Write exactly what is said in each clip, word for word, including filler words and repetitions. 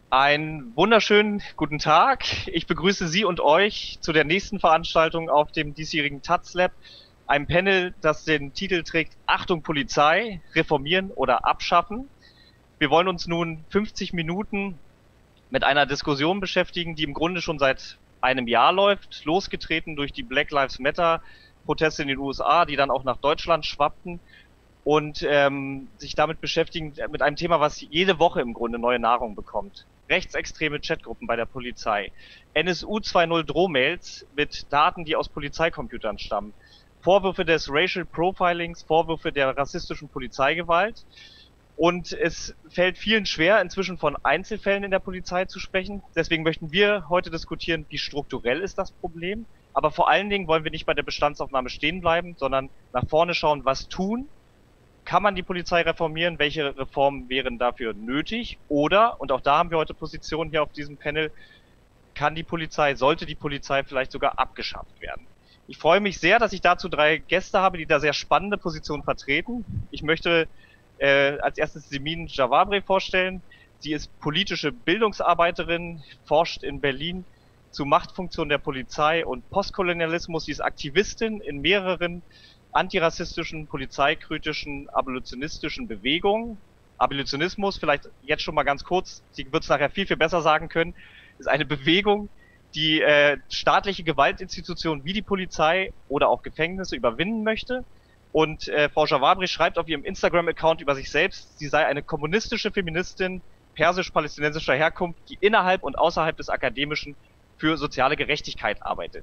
Einen wunderschönen guten Tag. Ich begrüße Sie und euch zu der nächsten Veranstaltung auf dem diesjährigen taz Lab, einem Panel, das den Titel trägt Achtung Polizei, reformieren oder abschaffen. Wir wollen uns nun fünfzig Minuten mit einer Diskussion beschäftigen, die im Grunde schon seit einem Jahr läuft, losgetreten durch die Black Lives Matter Proteste in den U S A, die dann auch nach Deutschland schwappten und ähm, sich damit beschäftigen, mit einem Thema, was jede Woche im Grunde neue Nahrung bekommt. Rechtsextreme Chatgruppen bei der Polizei, N S U zwei Punkt null Drohmails mit Daten, die aus Polizeicomputern stammen, Vorwürfe des Racial Profilings, Vorwürfe der rassistischen Polizeigewalt. Und es fällt vielen schwer, inzwischen von Einzelfällen in der Polizei zu sprechen. Deswegen möchten wir heute diskutieren, wie strukturell ist das Problem. Aber vor allen Dingen wollen wir nicht bei der Bestandsaufnahme stehen bleiben, sondern nach vorne schauen, was tun. Kann man die Polizei reformieren? Welche Reformen wären dafür nötig? Oder, und auch da haben wir heute Positionen hier auf diesem Panel, kann die Polizei, sollte die Polizei vielleicht sogar abgeschafft werden? Ich freue mich sehr, dass ich dazu drei Gäste habe, die da sehr spannende Positionen vertreten. Ich möchte äh, als erstes Simin Javabre vorstellen. Sie ist politische Bildungsarbeiterin, forscht in Berlin zu Machtfunktionen der Polizei und Postkolonialismus. Sie ist Aktivistin in mehreren antirassistischen, polizeikritischen, abolitionistischen Bewegungen. Abolitionismus, vielleicht jetzt schon mal ganz kurz, sie wird es nachher viel, viel besser sagen können, ist eine Bewegung, die äh, staatliche Gewaltinstitutionen wie die Polizei oder auch Gefängnisse überwinden möchte. Und äh, Frau Javabre schreibt auf ihrem Instagram-Account über sich selbst, sie sei eine kommunistische Feministin persisch-palästinensischer Herkunft, die innerhalb und außerhalb des Akademischen für soziale Gerechtigkeit arbeitet.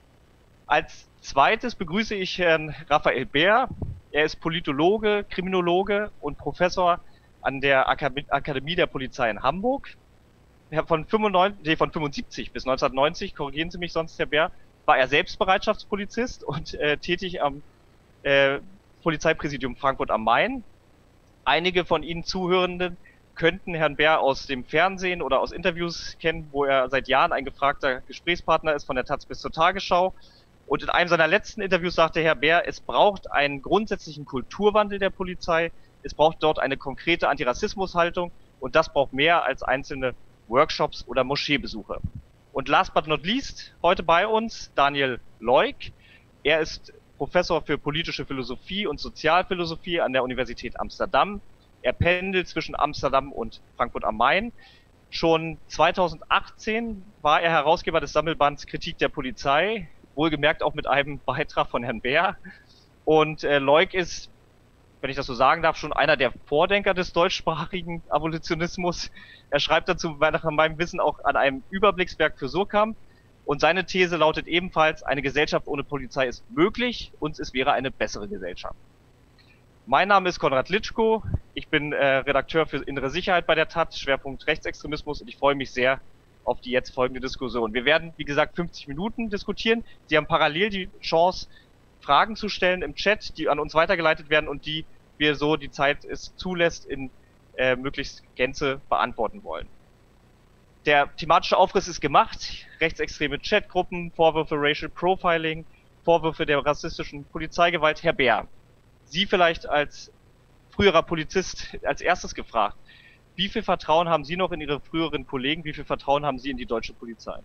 Als zweites begrüße ich Herrn Raphael Behr. Er ist Politologe, Kriminologe und Professor an der Akademie der Polizei in Hamburg. Von, fünfundneunzig, nee, von fünfundsiebzig bis neunzehnhundertneunzig, korrigieren Sie mich sonst, Herr Behr, war er selbst Bereitschaftspolizist und äh, tätig am äh, Polizeipräsidium Frankfurt am Main. Einige von Ihnen Zuhörenden könnten Herrn Behr aus dem Fernsehen oder aus Interviews kennen, wo er seit Jahren ein gefragter Gesprächspartner ist, von der taz bis zur Tagesschau. Und in einem seiner letzten Interviews sagte Herr Behr, es braucht einen grundsätzlichen Kulturwandel der Polizei, es braucht dort eine konkrete Antirassismushaltung und das braucht mehr als einzelne Workshops oder Moscheebesuche. Und last but not least, heute bei uns Daniel Leuk. Er ist Professor für politische Philosophie und Sozialphilosophie an der Universität Amsterdam. Er pendelt zwischen Amsterdam und Frankfurt am Main. Schon zweitausendachtzehn war er Herausgeber des Sammelbands Kritik der Polizei, wohlgemerkt auch mit einem Beitrag von Herrn Behr. Und äh, Leuk ist, wenn ich das so sagen darf, schon einer der Vordenker des deutschsprachigen Abolitionismus. Er schreibt dazu nach meinem Wissen auch an einem Überblickswerk für Surkamp. Und seine These lautet ebenfalls, eine Gesellschaft ohne Polizei ist möglich und es wäre eine bessere Gesellschaft. Mein Name ist Konrad Litschko, ich bin äh, Redakteur für innere Sicherheit bei der taz, Schwerpunkt Rechtsextremismus, und ich freue mich sehr auf die jetzt folgende Diskussion. Wir werden, wie gesagt, fünfzig Minuten diskutieren. Sie haben parallel die Chance, Fragen zu stellen im Chat, die an uns weitergeleitet werden und die wir, so die Zeit es zulässt, in äh, möglichst Gänze beantworten wollen. Der thematische Aufriss ist gemacht. Rechtsextreme Chatgruppen, Vorwürfe Racial Profiling, Vorwürfe der rassistischen Polizeigewalt. Herr Behr, Sie vielleicht als früherer Polizist als erstes gefragt. Wie viel Vertrauen haben Sie noch in Ihre früheren Kollegen? Wie viel Vertrauen haben Sie in die deutsche Polizei?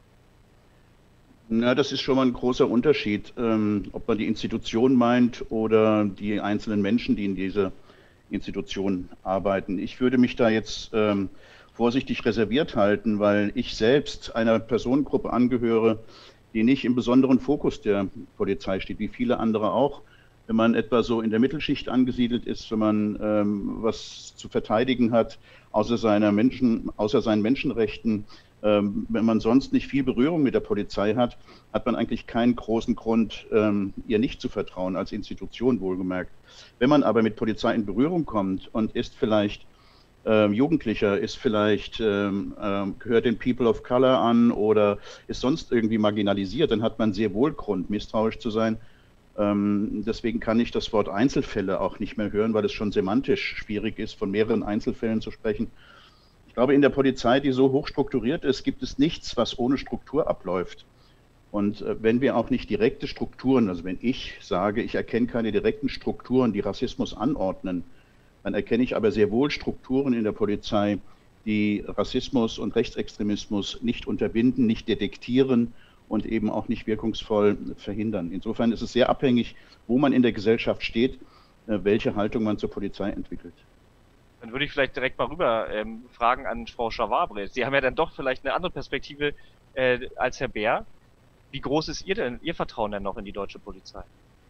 Na, das ist schon mal ein großer Unterschied, ähm, ob man die Institution meint oder die einzelnen Menschen, die in dieser Institution arbeiten. Ich würde mich da jetzt ähm, vorsichtig reserviert halten, weil ich selbst einer Personengruppe angehöre, die nicht im besonderen Fokus der Polizei steht, wie viele andere auch. Wenn man etwa so in der Mittelschicht angesiedelt ist, wenn man ähm, was zu verteidigen hat, außer, seiner Menschen, außer seinen Menschenrechten, ähm, wenn man sonst nicht viel Berührung mit der Polizei hat, hat man eigentlich keinen großen Grund, ähm, ihr nicht zu vertrauen, als Institution wohlgemerkt. Wenn man aber mit Polizei in Berührung kommt und ist vielleicht ähm, Jugendlicher, ist vielleicht, ähm, ähm, gehört den People of Color an oder ist sonst irgendwie marginalisiert, dann hat man sehr wohl Grund, misstrauisch zu sein. Ähm, deswegen kann ich das Wort Einzelfälle auch nicht mehr hören, weil es schon semantisch schwierig ist, von mehreren Einzelfällen zu sprechen. Ich glaube, in der Polizei, die so hoch strukturiert ist, gibt es nichts, was ohne Struktur abläuft. Und äh, wenn wir auch nicht direkte Strukturen, also wenn ich sage, ich erkenne keine direkten Strukturen, die Rassismus anordnen, dann erkenne ich aber sehr wohl Strukturen in der Polizei, die Rassismus und Rechtsextremismus nicht unterbinden, nicht detektieren und eben auch nicht wirkungsvoll verhindern. Insofern ist es sehr abhängig, wo man in der Gesellschaft steht, welche Haltung man zur Polizei entwickelt. Dann würde ich vielleicht direkt mal rüber ähm, fragen an Frau Schawabry. Sie haben ja dann doch vielleicht eine andere Perspektive äh, als Herr Bär. Wie groß ist Ihr denn, Ihr Vertrauen denn noch in die deutsche Polizei?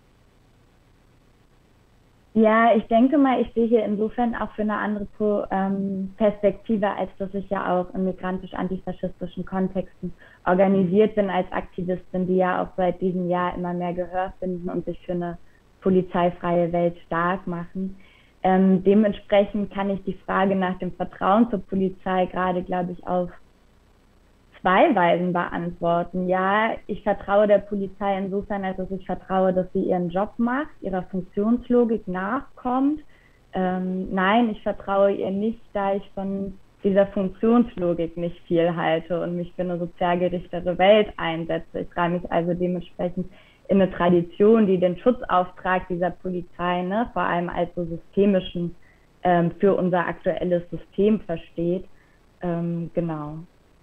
Ja, ich denke mal, ich stehe hier insofern auch für eine andere ähm, Perspektive, als dass ich ja auch in migrantisch-antifaschistischen Kontexten organisiert bin als Aktivistin, die ja auch seit diesem Jahr immer mehr Gehör finden und sich für eine polizeifreie Welt stark machen. Ähm, dementsprechend kann ich die Frage nach dem Vertrauen zur Polizei gerade, glaube ich, auf zwei Weisen beantworten. Ja, ich vertraue der Polizei insofern, als dass ich vertraue, dass sie ihren Job macht, ihrer Funktionslogik nachkommt. Ähm, nein, ich vertraue ihr nicht, da ich von dieser Funktionslogik nicht viel halte und mich für eine sozial gerichtetere Welt einsetze. Ich trage mich also dementsprechend in eine Tradition, die den Schutzauftrag dieser Polizei, ne, vor allem als so systemischen, ähm, für unser aktuelles System versteht. Ähm, genau.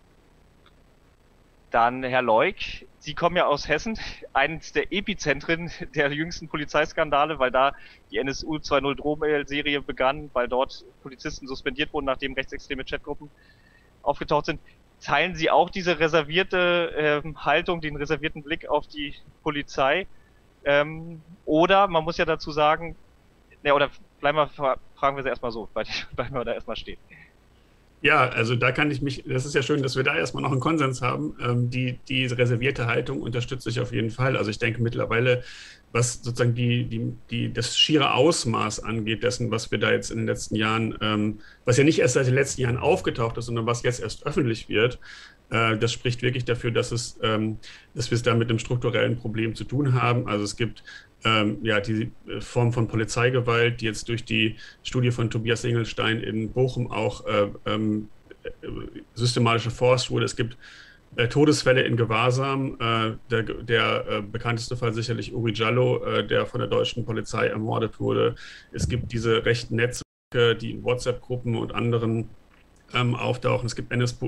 Dann Herr Leuk, Sie kommen ja aus Hessen, eines der Epizentren der jüngsten Polizeiskandale, weil da die N S U zwei Punkt null Drohmail-Serie begann, weil dort Polizisten suspendiert wurden, nachdem rechtsextreme Chatgruppen aufgetaucht sind. Teilen Sie auch diese reservierte ähm, Haltung, den reservierten Blick auf die Polizei? Ähm, oder, man muss ja dazu sagen, ne, oder bleiben wir, fragen wir sie erstmal so, bleiben wir da erstmal stehen. Ja, also da kann ich mich, das ist ja schön, dass wir da erstmal noch einen Konsens haben. Ähm, die, die reservierte Haltung unterstütze ich auf jeden Fall. Also ich denke mittlerweile, was sozusagen die, die, die, das schiere Ausmaß angeht dessen, was wir da jetzt in den letzten Jahren, ähm, was ja nicht erst seit den letzten Jahren aufgetaucht ist, sondern was jetzt erst öffentlich wird, äh, das spricht wirklich dafür, dass, es, ähm, dass wir es da mit einem strukturellen Problem zu tun haben. Also es gibt Ähm, ja, die Form von Polizeigewalt, die jetzt durch die Studie von Tobias Engelstein in Bochum auch äh, ähm, systematisch erforscht wurde. Es gibt äh, Todesfälle in Gewahrsam. Äh, der der äh, bekannteste Fall sicherlich Uri Jallo, äh, der von der deutschen Polizei ermordet wurde. Es gibt diese rechten Netzwerke, die in WhatsApp-Gruppen und anderen ähm, auftauchen. Es gibt N S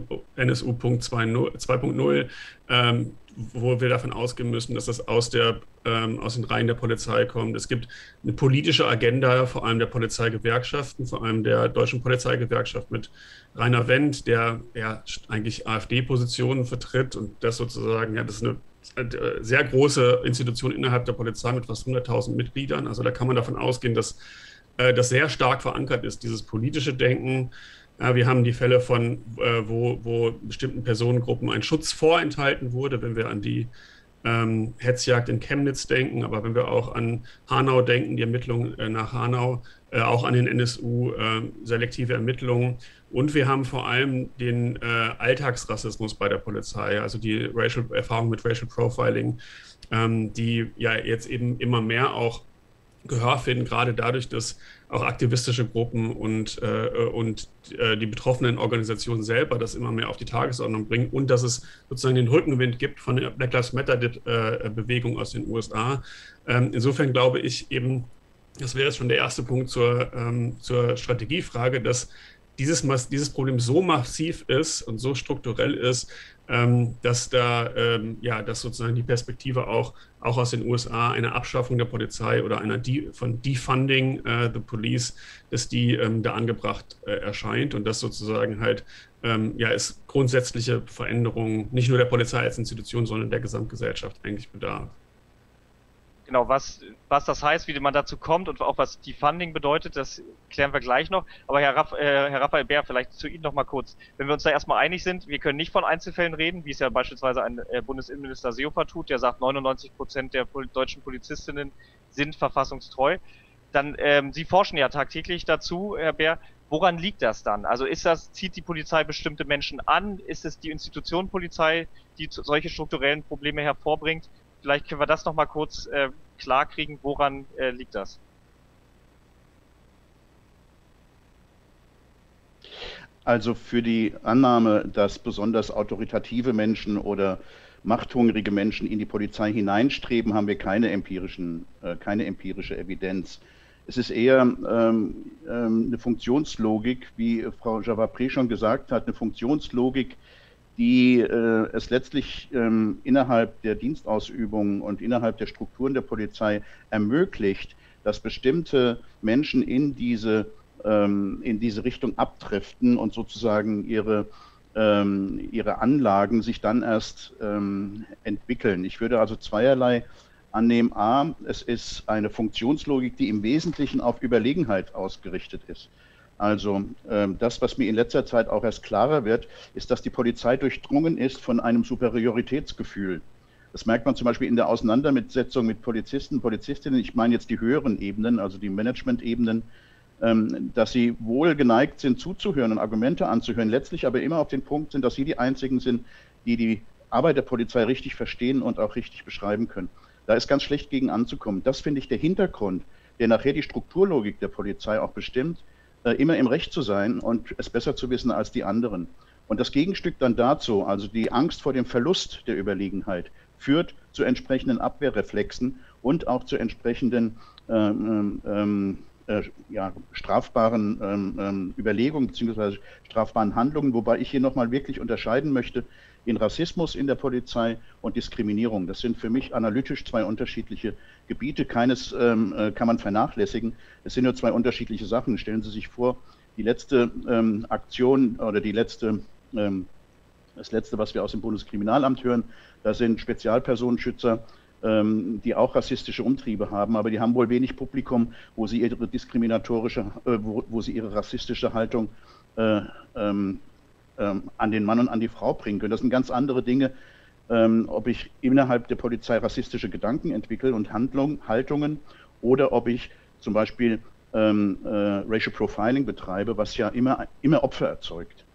U zwei Punkt null, ähm, wo wir davon ausgehen müssen, dass das aus, der, ähm, aus den Reihen der Polizei kommt. Es gibt eine politische Agenda, vor allem der Polizeigewerkschaften, vor allem der deutschen Polizeigewerkschaft mit Rainer Wendt, der ja eigentlich AfD-Positionen vertritt und das sozusagen, ja, das ist eine sehr große Institution innerhalb der Polizei mit fast hunderttausend Mitgliedern. Also da kann man davon ausgehen, dass äh, das sehr stark verankert ist, dieses politische Denken. Ja, wir haben die Fälle von, äh, wo, wo bestimmten Personengruppen ein Schutz vorenthalten wurde, wenn wir an die ähm, Hetzjagd in Chemnitz denken, aber wenn wir auch an Hanau denken, die Ermittlungen äh, nach Hanau, äh, auch an den N S U, äh, selektive Ermittlungen. Und wir haben vor allem den äh, Alltagsrassismus bei der Polizei, also die Racial, Erfahrung mit Racial Profiling, ähm, die ja jetzt eben immer mehr auch Gehör finden, gerade dadurch, dass auch aktivistische Gruppen und, äh, und äh, die betroffenen Organisationen selber das immer mehr auf die Tagesordnung bringen und dass es sozusagen den Rückenwind gibt von der Black Lives Matter-Bewegung aus den U S A. Ähm, insofern glaube ich eben, das wäre jetzt schon der erste Punkt zur, ähm, zur Strategiefrage, dass dieses, dieses Problem so massiv ist und so strukturell ist, ähm, dass da ähm, ja, dass sozusagen die Perspektive auch, auch aus den U S A eine Abschaffung der Polizei oder einer De von Defunding uh, the Police, dass die ähm, da angebracht äh, erscheint und dass sozusagen halt ähm, ja, es grundsätzliche Veränderungen nicht nur der Polizei als Institution, sondern der Gesamtgesellschaft eigentlich bedarf. Genau, was, was das heißt, wie man dazu kommt und auch was Defunding bedeutet, das klären wir gleich noch. Aber Herr, Raff, äh, Herr Raphael Bär, vielleicht zu Ihnen noch mal kurz. Wenn wir uns da erstmal einig sind, wir können nicht von Einzelfällen reden, wie es ja beispielsweise ein äh, Bundesinnenminister Seehofer tut, der sagt, neunundneunzig Prozent der Pol deutschen Polizistinnen sind verfassungstreu. Dann, ähm, Sie forschen ja tagtäglich dazu, Herr Bär. Woran liegt das dann? Also ist das, zieht die Polizei bestimmte Menschen an? Ist es die Institution Polizei, die solche strukturellen Probleme hervorbringt? Vielleicht können wir das noch mal kurz äh, klar kriegen, woran äh, liegt das? Also für die Annahme, dass besonders autoritative Menschen oder machthungrige Menschen in die Polizei hineinstreben, haben wir keine empirischen, äh, keine empirische Evidenz. Es ist eher ähm, ähm, eine Funktionslogik, wie Frau Javapré schon gesagt hat, eine Funktionslogik, die äh, es letztlich ähm, innerhalb der Dienstausübung und innerhalb der Strukturen der Polizei ermöglicht, dass bestimmte Menschen in diese, ähm, in diese Richtung abdriften und sozusagen ihre, ähm, ihre Anlagen sich dann erst ähm, entwickeln. Ich würde also zweierlei annehmen. A, es ist eine Funktionslogik, die im Wesentlichen auf Überlegenheit ausgerichtet ist. Also ähm, das, was mir in letzter Zeit auch erst klarer wird, ist, dass die Polizei durchdrungen ist von einem Superioritätsgefühl. Das merkt man zum Beispiel in der Auseinandersetzung mit Polizisten, Polizistinnen, ich meine jetzt die höheren Ebenen, also die Management-Ebenen, ähm, dass sie wohl geneigt sind zuzuhören und Argumente anzuhören, letztlich aber immer auf den Punkt sind, dass sie die Einzigen sind, die die Arbeit der Polizei richtig verstehen und auch richtig beschreiben können. Da ist ganz schlecht gegen anzukommen. Das finde ich der Hintergrund, der nachher die Strukturlogik der Polizei auch bestimmt, immer im Recht zu sein und es besser zu wissen als die anderen. Und das Gegenstück dann dazu, also die Angst vor dem Verlust der Überlegenheit, führt zu entsprechenden Abwehrreflexen und auch zu entsprechenden ähm, ähm, äh, ja, strafbaren ähm, Überlegungen bzw. strafbaren Handlungen, wobei ich hier nochmal wirklich unterscheiden möchte in Rassismus in der Polizei und Diskriminierung. Das sind für mich analytisch zwei unterschiedliche Gebiete. Keines ähm, kann man vernachlässigen. Es sind nur zwei unterschiedliche Sachen. Stellen Sie sich vor, die letzte ähm, Aktion oder die letzte, ähm, das letzte, was wir aus dem Bundeskriminalamt hören, da sind Spezialpersonenschützer, ähm, die auch rassistische Umtriebe haben, aber die haben wohl wenig Publikum, wo sie ihre diskriminatorische, äh, wo, wo sie ihre rassistische Haltung äh, ähm, an den Mann und an die Frau bringen können. Das sind ganz andere Dinge, ähm, ob ich innerhalb der Polizei rassistische Gedanken entwickle und Handlung, Haltungen oder ob ich zum Beispiel ähm, äh, Racial Profiling betreibe, was ja immer, immer Opfer erzeugt.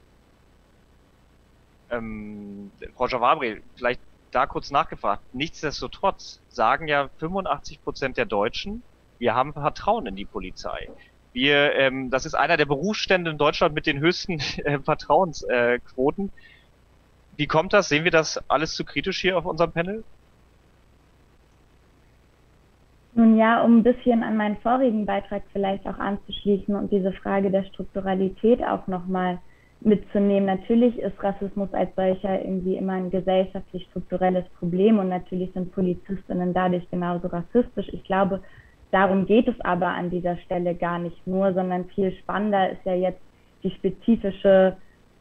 Ähm, Frau Javapré, vielleicht da kurz nachgefragt. Nichtsdestotrotz sagen ja fünfundachtzig Prozent der Deutschen, wir haben Vertrauen in die Polizei. Wir, ähm, das ist einer der Berufsstände in Deutschland mit den höchsten äh, Vertrauensquoten. Äh, Wie kommt das? Sehen wir das alles zu kritisch hier auf unserem Panel? Nun ja, um ein bisschen an meinen vorigen Beitrag vielleicht auch anzuschließen und diese Frage der Strukturalität auch nochmal mitzunehmen. Natürlich ist Rassismus als solcher irgendwie immer ein gesellschaftlich-strukturelles Problem und natürlich sind Polizistinnen dadurch genauso rassistisch. Ich glaube, darum geht es aber an dieser Stelle gar nicht nur, sondern viel spannender ist ja jetzt die spezifische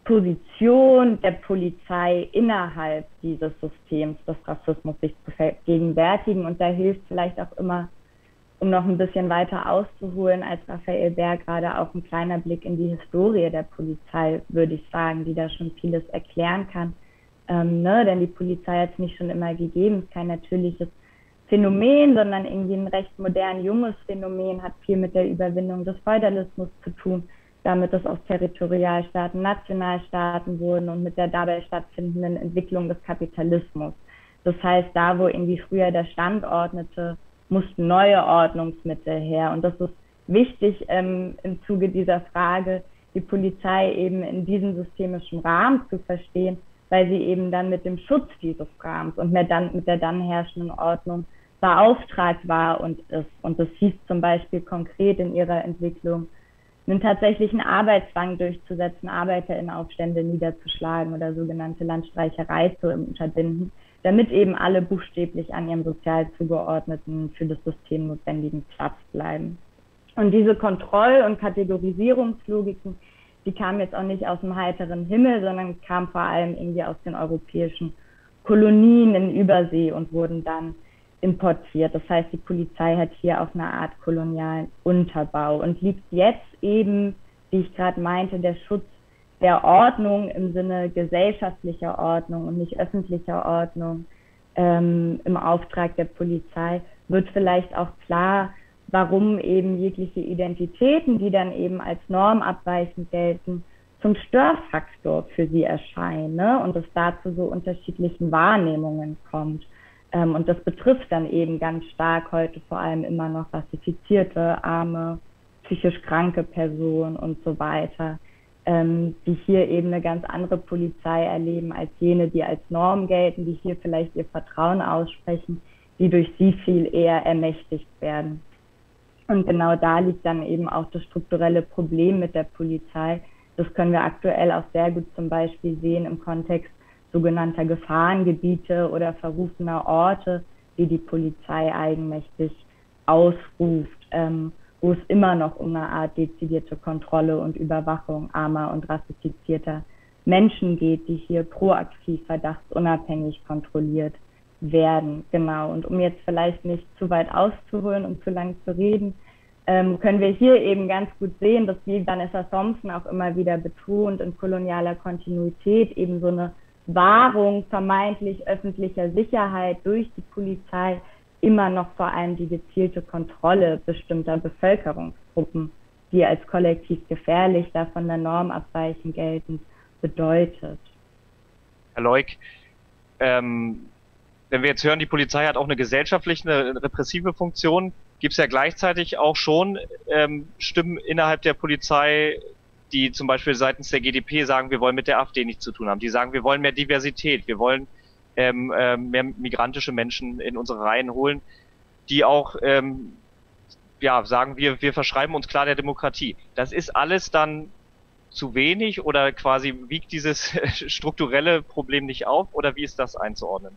Position der Polizei innerhalb dieses Systems des Rassismus sich zu vergegenwärtigen. Und da hilft vielleicht auch immer, um noch ein bisschen weiter auszuholen, als Raphael Bär gerade auch ein kleiner Blick in die Historie der Polizei, würde ich sagen, die da schon vieles erklären kann. Ähm, ne? Denn die Polizei hat es nicht schon immer gegeben, es ist kein natürliches Phänomen, sondern irgendwie ein recht modern, junges Phänomen, hat viel mit der Überwindung des Feudalismus zu tun, damit es aus Territorialstaaten Nationalstaaten wurden und mit der dabei stattfindenden Entwicklung des Kapitalismus. Das heißt, da, wo irgendwie früher der Stand ordnete, mussten neue Ordnungsmittel her. Und das ist wichtig ähm, im Zuge dieser Frage, die Polizei eben in diesem systemischen Rahmen zu verstehen, weil sie eben dann mit dem Schutz dieses Rahmens und mit, dann, mit der dann herrschenden Ordnung beauftragt war und ist. Und das hieß zum Beispiel konkret in ihrer Entwicklung, einen tatsächlichen Arbeitszwang durchzusetzen, ArbeiterInnenaufstände niederzuschlagen oder sogenannte Landstreicherei zu unterbinden, damit eben alle buchstäblich an ihrem sozial zugeordneten, für das System notwendigen Platz bleiben. Und diese Kontroll- und Kategorisierungslogiken, die kamen jetzt auch nicht aus dem heiteren Himmel, sondern kamen vor allem irgendwie aus den europäischen Kolonien in Übersee und wurden dann importiert. Das heißt, die Polizei hat hier auch eine Art kolonialen Unterbau und liegt jetzt eben, wie ich gerade meinte, der Schutz der Ordnung im Sinne gesellschaftlicher Ordnung und nicht öffentlicher Ordnung ähm, im Auftrag der Polizei, wird vielleicht auch klar, warum eben jegliche Identitäten, die dann eben als normabweichend gelten, zum Störfaktor für sie erscheinen, ne? Und es da zu so unterschiedlichen Wahrnehmungen kommt. Ähm, und das betrifft dann eben ganz stark heute vor allem immer noch rassifizierte, arme, psychisch kranke Personen und so weiter, ähm, die hier eben eine ganz andere Polizei erleben als jene, die als Norm gelten, die hier vielleicht ihr Vertrauen aussprechen, die durch sie viel eher ermächtigt werden. Und genau da liegt dann eben auch das strukturelle Problem mit der Polizei. Das können wir aktuell auch sehr gut zum Beispiel sehen im Kontext sogenannter Gefahrengebiete oder verrufener Orte, die die Polizei eigenmächtig ausruft, ähm, wo es immer noch um eine Art dezidierte Kontrolle und Überwachung armer und rassifizierter Menschen geht, die hier proaktiv verdachtsunabhängig kontrolliert werden. Genau. Und um jetzt vielleicht nicht zu weit auszuholen und zu lang zu reden, ähm, können wir hier eben ganz gut sehen, dass, wie Vanessa Thompson auch immer wieder betont, in kolonialer Kontinuität eben so eine Wahrung vermeintlich öffentlicher Sicherheit durch die Polizei immer noch vor allem die gezielte Kontrolle bestimmter Bevölkerungsgruppen, die als kollektiv gefährlich, da von der Norm abweichend geltend, bedeutet. Herr Leuk, ähm, wenn wir jetzt hören, die Polizei hat auch eine gesellschaftliche, eine repressive Funktion, gibt es ja gleichzeitig auch schon ähm, Stimmen innerhalb der Polizei, die zum Beispiel seitens der G D P sagen, wir wollen mit der AfD nichts zu tun haben. Die sagen, wir wollen mehr Diversität, wir wollen ähm, ähm, mehr migrantische Menschen in unsere Reihen holen, die auch ähm, ja, sagen, wir, wir verschreiben uns klar der Demokratie. Das ist alles dann zu wenig oder quasi wiegt dieses strukturelle Problem nicht auf oder wie ist das einzuordnen?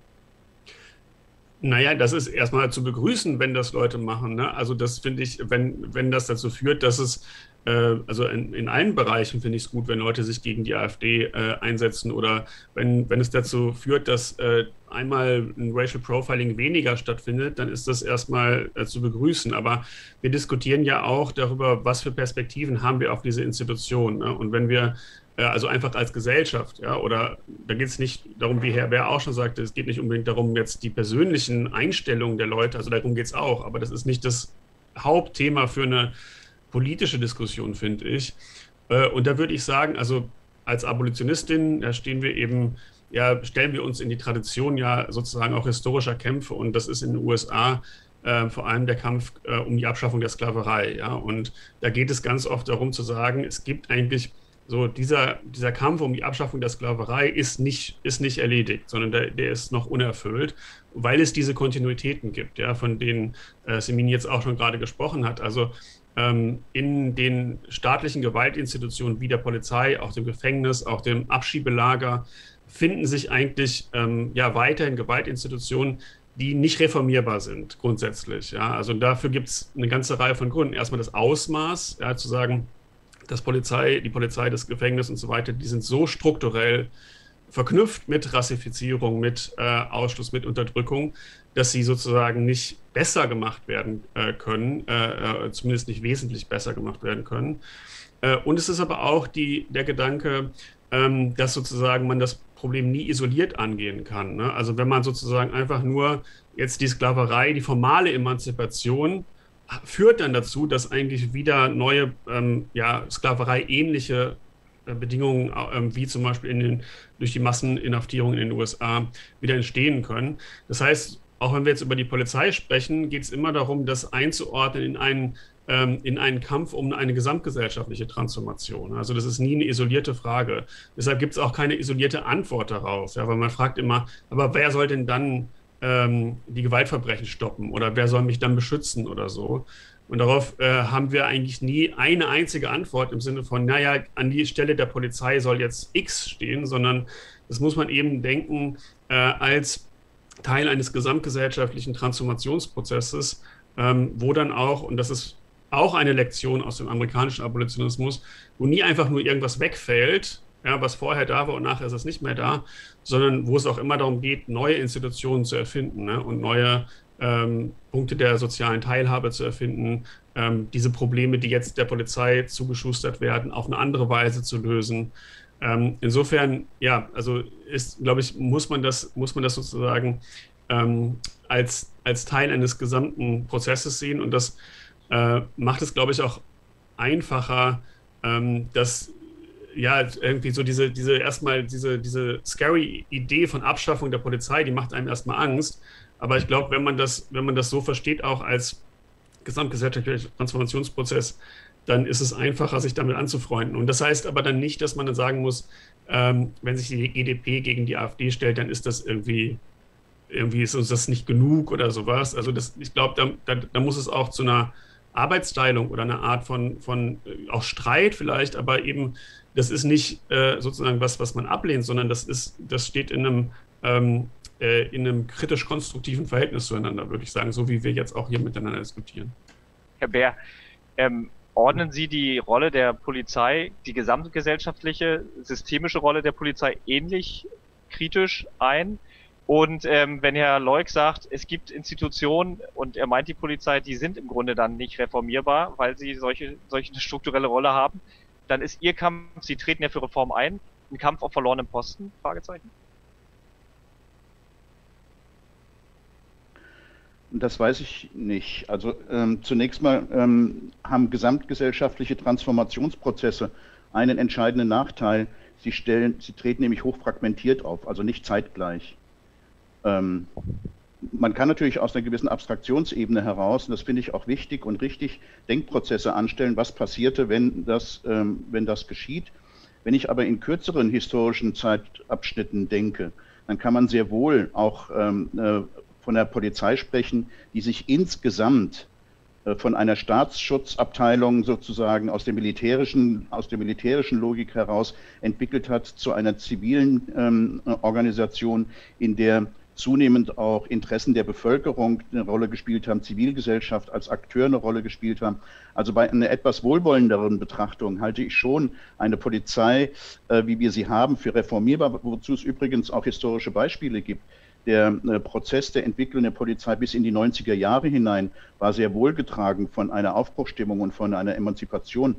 Naja, das ist erstmal zu begrüßen, wenn das Leute machen. Ne? Also das finde ich, wenn, wenn das dazu führt, dass es, äh, also in, in allen Bereichen finde ich es gut, wenn Leute sich gegen die AfD äh, einsetzen oder wenn, wenn es dazu führt, dass äh, einmal ein Racial Profiling weniger stattfindet, dann ist das erstmal äh, zu begrüßen. Aber wir diskutieren ja auch darüber, was für Perspektiven haben wir auf diese Institution. Ne? Und wenn wir also einfach als Gesellschaft, ja, oder da geht es nicht darum, wie Herr Bär auch schon sagte, es geht nicht unbedingt darum, jetzt die persönlichen Einstellungen der Leute, also darum geht es auch, aber das ist nicht das Hauptthema für eine politische Diskussion, finde ich. Und da würde ich sagen, also als Abolitionistin, da stehen wir eben, ja, stellen wir uns in die Tradition ja sozusagen auch historischer Kämpfe und das ist in den U S A äh, vor allem der Kampf äh, um die Abschaffung der Sklaverei, ja, und da geht es ganz oft darum zu sagen, es gibt eigentlich so, dieser, dieser Kampf um die Abschaffung der Sklaverei ist nicht, ist nicht erledigt, sondern der, der ist noch unerfüllt, weil es diese Kontinuitäten gibt, ja, von denen äh, Semin jetzt auch schon gerade gesprochen hat. Also ähm, in den staatlichen Gewaltinstitutionen wie der Polizei, auch dem Gefängnis, auch dem Abschiebelager, finden sich eigentlich ähm, ja, weiterhin Gewaltinstitutionen, die nicht reformierbar sind, grundsätzlich. Ja. Also dafür gibt es eine ganze Reihe von Gründen. Erstmal das Ausmaß, ja, zu sagen, das Polizei, die Polizei, das Gefängnis und so weiter, die sind so strukturell verknüpft mit Rassifizierung, mit äh, Ausschluss, mit Unterdrückung, dass sie sozusagen nicht besser gemacht werden äh, können, äh, äh, zumindest nicht wesentlich besser gemacht werden können. Äh, und es ist aber auch die, der Gedanke, ähm, dass sozusagen man das Problem nie isoliert angehen kann. Ne? Also wenn man sozusagen einfach nur jetzt die Sklaverei, die formale Emanzipation führt dann dazu, dass eigentlich wieder neue, ähm, ja, Sklaverei-ähnliche äh, Bedingungen, äh, wie zum Beispiel in den, durch die Masseninhaftierung in den U S A, wieder entstehen können. Das heißt, auch wenn wir jetzt über die Polizei sprechen, geht es immer darum, das einzuordnen in einen, ähm, in einen Kampf um eine gesamtgesellschaftliche Transformation. Also das ist nie eine isolierte Frage. Deshalb gibt es auch keine isolierte Antwort darauf, ja, weil man fragt immer, aber wer soll denn dann die Gewaltverbrechen stoppen oder wer soll mich dann beschützen oder so. Und darauf äh, haben wir eigentlich nie eine einzige Antwort im Sinne von, naja, an die Stelle der Polizei soll jetzt X stehen, sondern das muss man eben denken äh, als Teil eines gesamtgesellschaftlichen Transformationsprozesses, ähm, wo dann auch, und das ist auch eine Lektion aus dem amerikanischen Abolitionismus, wo nie einfach nur irgendwas wegfällt, ja, was vorher da war und nachher ist es nicht mehr da, sondern wo es auch immer darum geht, neue Institutionen zu erfinden, ne, und neue ähm, Punkte der sozialen Teilhabe zu erfinden, ähm, diese Probleme, die jetzt der Polizei zugeschustert werden, auf eine andere Weise zu lösen. Ähm, insofern, ja, also ist, glaube ich, muss man das, muss man das sozusagen ähm, als, als Teil eines gesamten Prozesses sehen und das äh, macht es, glaube ich, auch einfacher, ähm, dass ja, irgendwie so diese, diese erstmal diese, diese scary Idee von Abschaffung der Polizei, die macht einem erstmal Angst. Aber ich glaube, wenn man das, wenn man das so versteht, auch als gesamtgesellschaftlicher Transformationsprozess, dann ist es einfacher, sich damit anzufreunden. Und das heißt aber dann nicht, dass man dann sagen muss, ähm, wenn sich die G D P gegen die AfD stellt, dann ist das irgendwie, irgendwie ist uns das nicht genug oder sowas. Also das, ich glaube, da, da, da muss es auch zu einer Arbeitsteilung oder eine Art von, von äh, auch Streit vielleicht, aber eben, das ist nicht äh, sozusagen was, was man ablehnt, sondern das ist, das steht in einem, ähm, äh, in einem kritisch-konstruktiven Verhältnis zueinander, würde ich sagen, so wie wir jetzt auch hier miteinander diskutieren. Herr Bär, ähm, ordnen Sie die Rolle der Polizei, die gesamtgesellschaftliche, systemische Rolle der Polizei ähnlich kritisch ein? Und ähm, wenn Herr Leuk sagt, es gibt Institutionen und er meint die Polizei, die sind im Grunde dann nicht reformierbar, weil sie solche, solche eine strukturelle Rolle haben, dann ist Ihr Kampf, Sie treten ja für Reform ein, ein Kampf auf verlorenem Posten? Fragezeichen. Das weiß ich nicht. Also ähm, zunächst mal ähm, haben gesamtgesellschaftliche Transformationsprozesse einen entscheidenden Nachteil. Sie stellen, sie treten nämlich hochfragmentiert auf, also nicht zeitgleich. Ähm, man kann natürlich aus einer gewissen Abstraktionsebene heraus, und das finde ich auch wichtig und richtig, Denkprozesse anstellen, was passierte, wenn das, ähm, wenn das geschieht. Wenn ich aber in kürzeren historischen Zeitabschnitten denke, dann kann man sehr wohl auch ähm, äh, von der Polizei sprechen, die sich insgesamt äh, von einer Staatsschutzabteilung sozusagen aus, dem militärischen, aus der militärischen Logik heraus entwickelt hat zu einer zivilen ähm, Organisation, in der zunehmend auch Interessen der Bevölkerung eine Rolle gespielt haben, Zivilgesellschaft als Akteur eine Rolle gespielt haben. Also bei einer etwas wohlwollenderen Betrachtung halte ich schon eine Polizei, äh, wie wir sie haben, für reformierbar, wozu es übrigens auch historische Beispiele gibt. Der äh, Prozess der Entwicklung der Polizei bis in die neunziger Jahre hinein war sehr wohl getragen von einer Aufbruchsstimmung und von einer Emanzipation.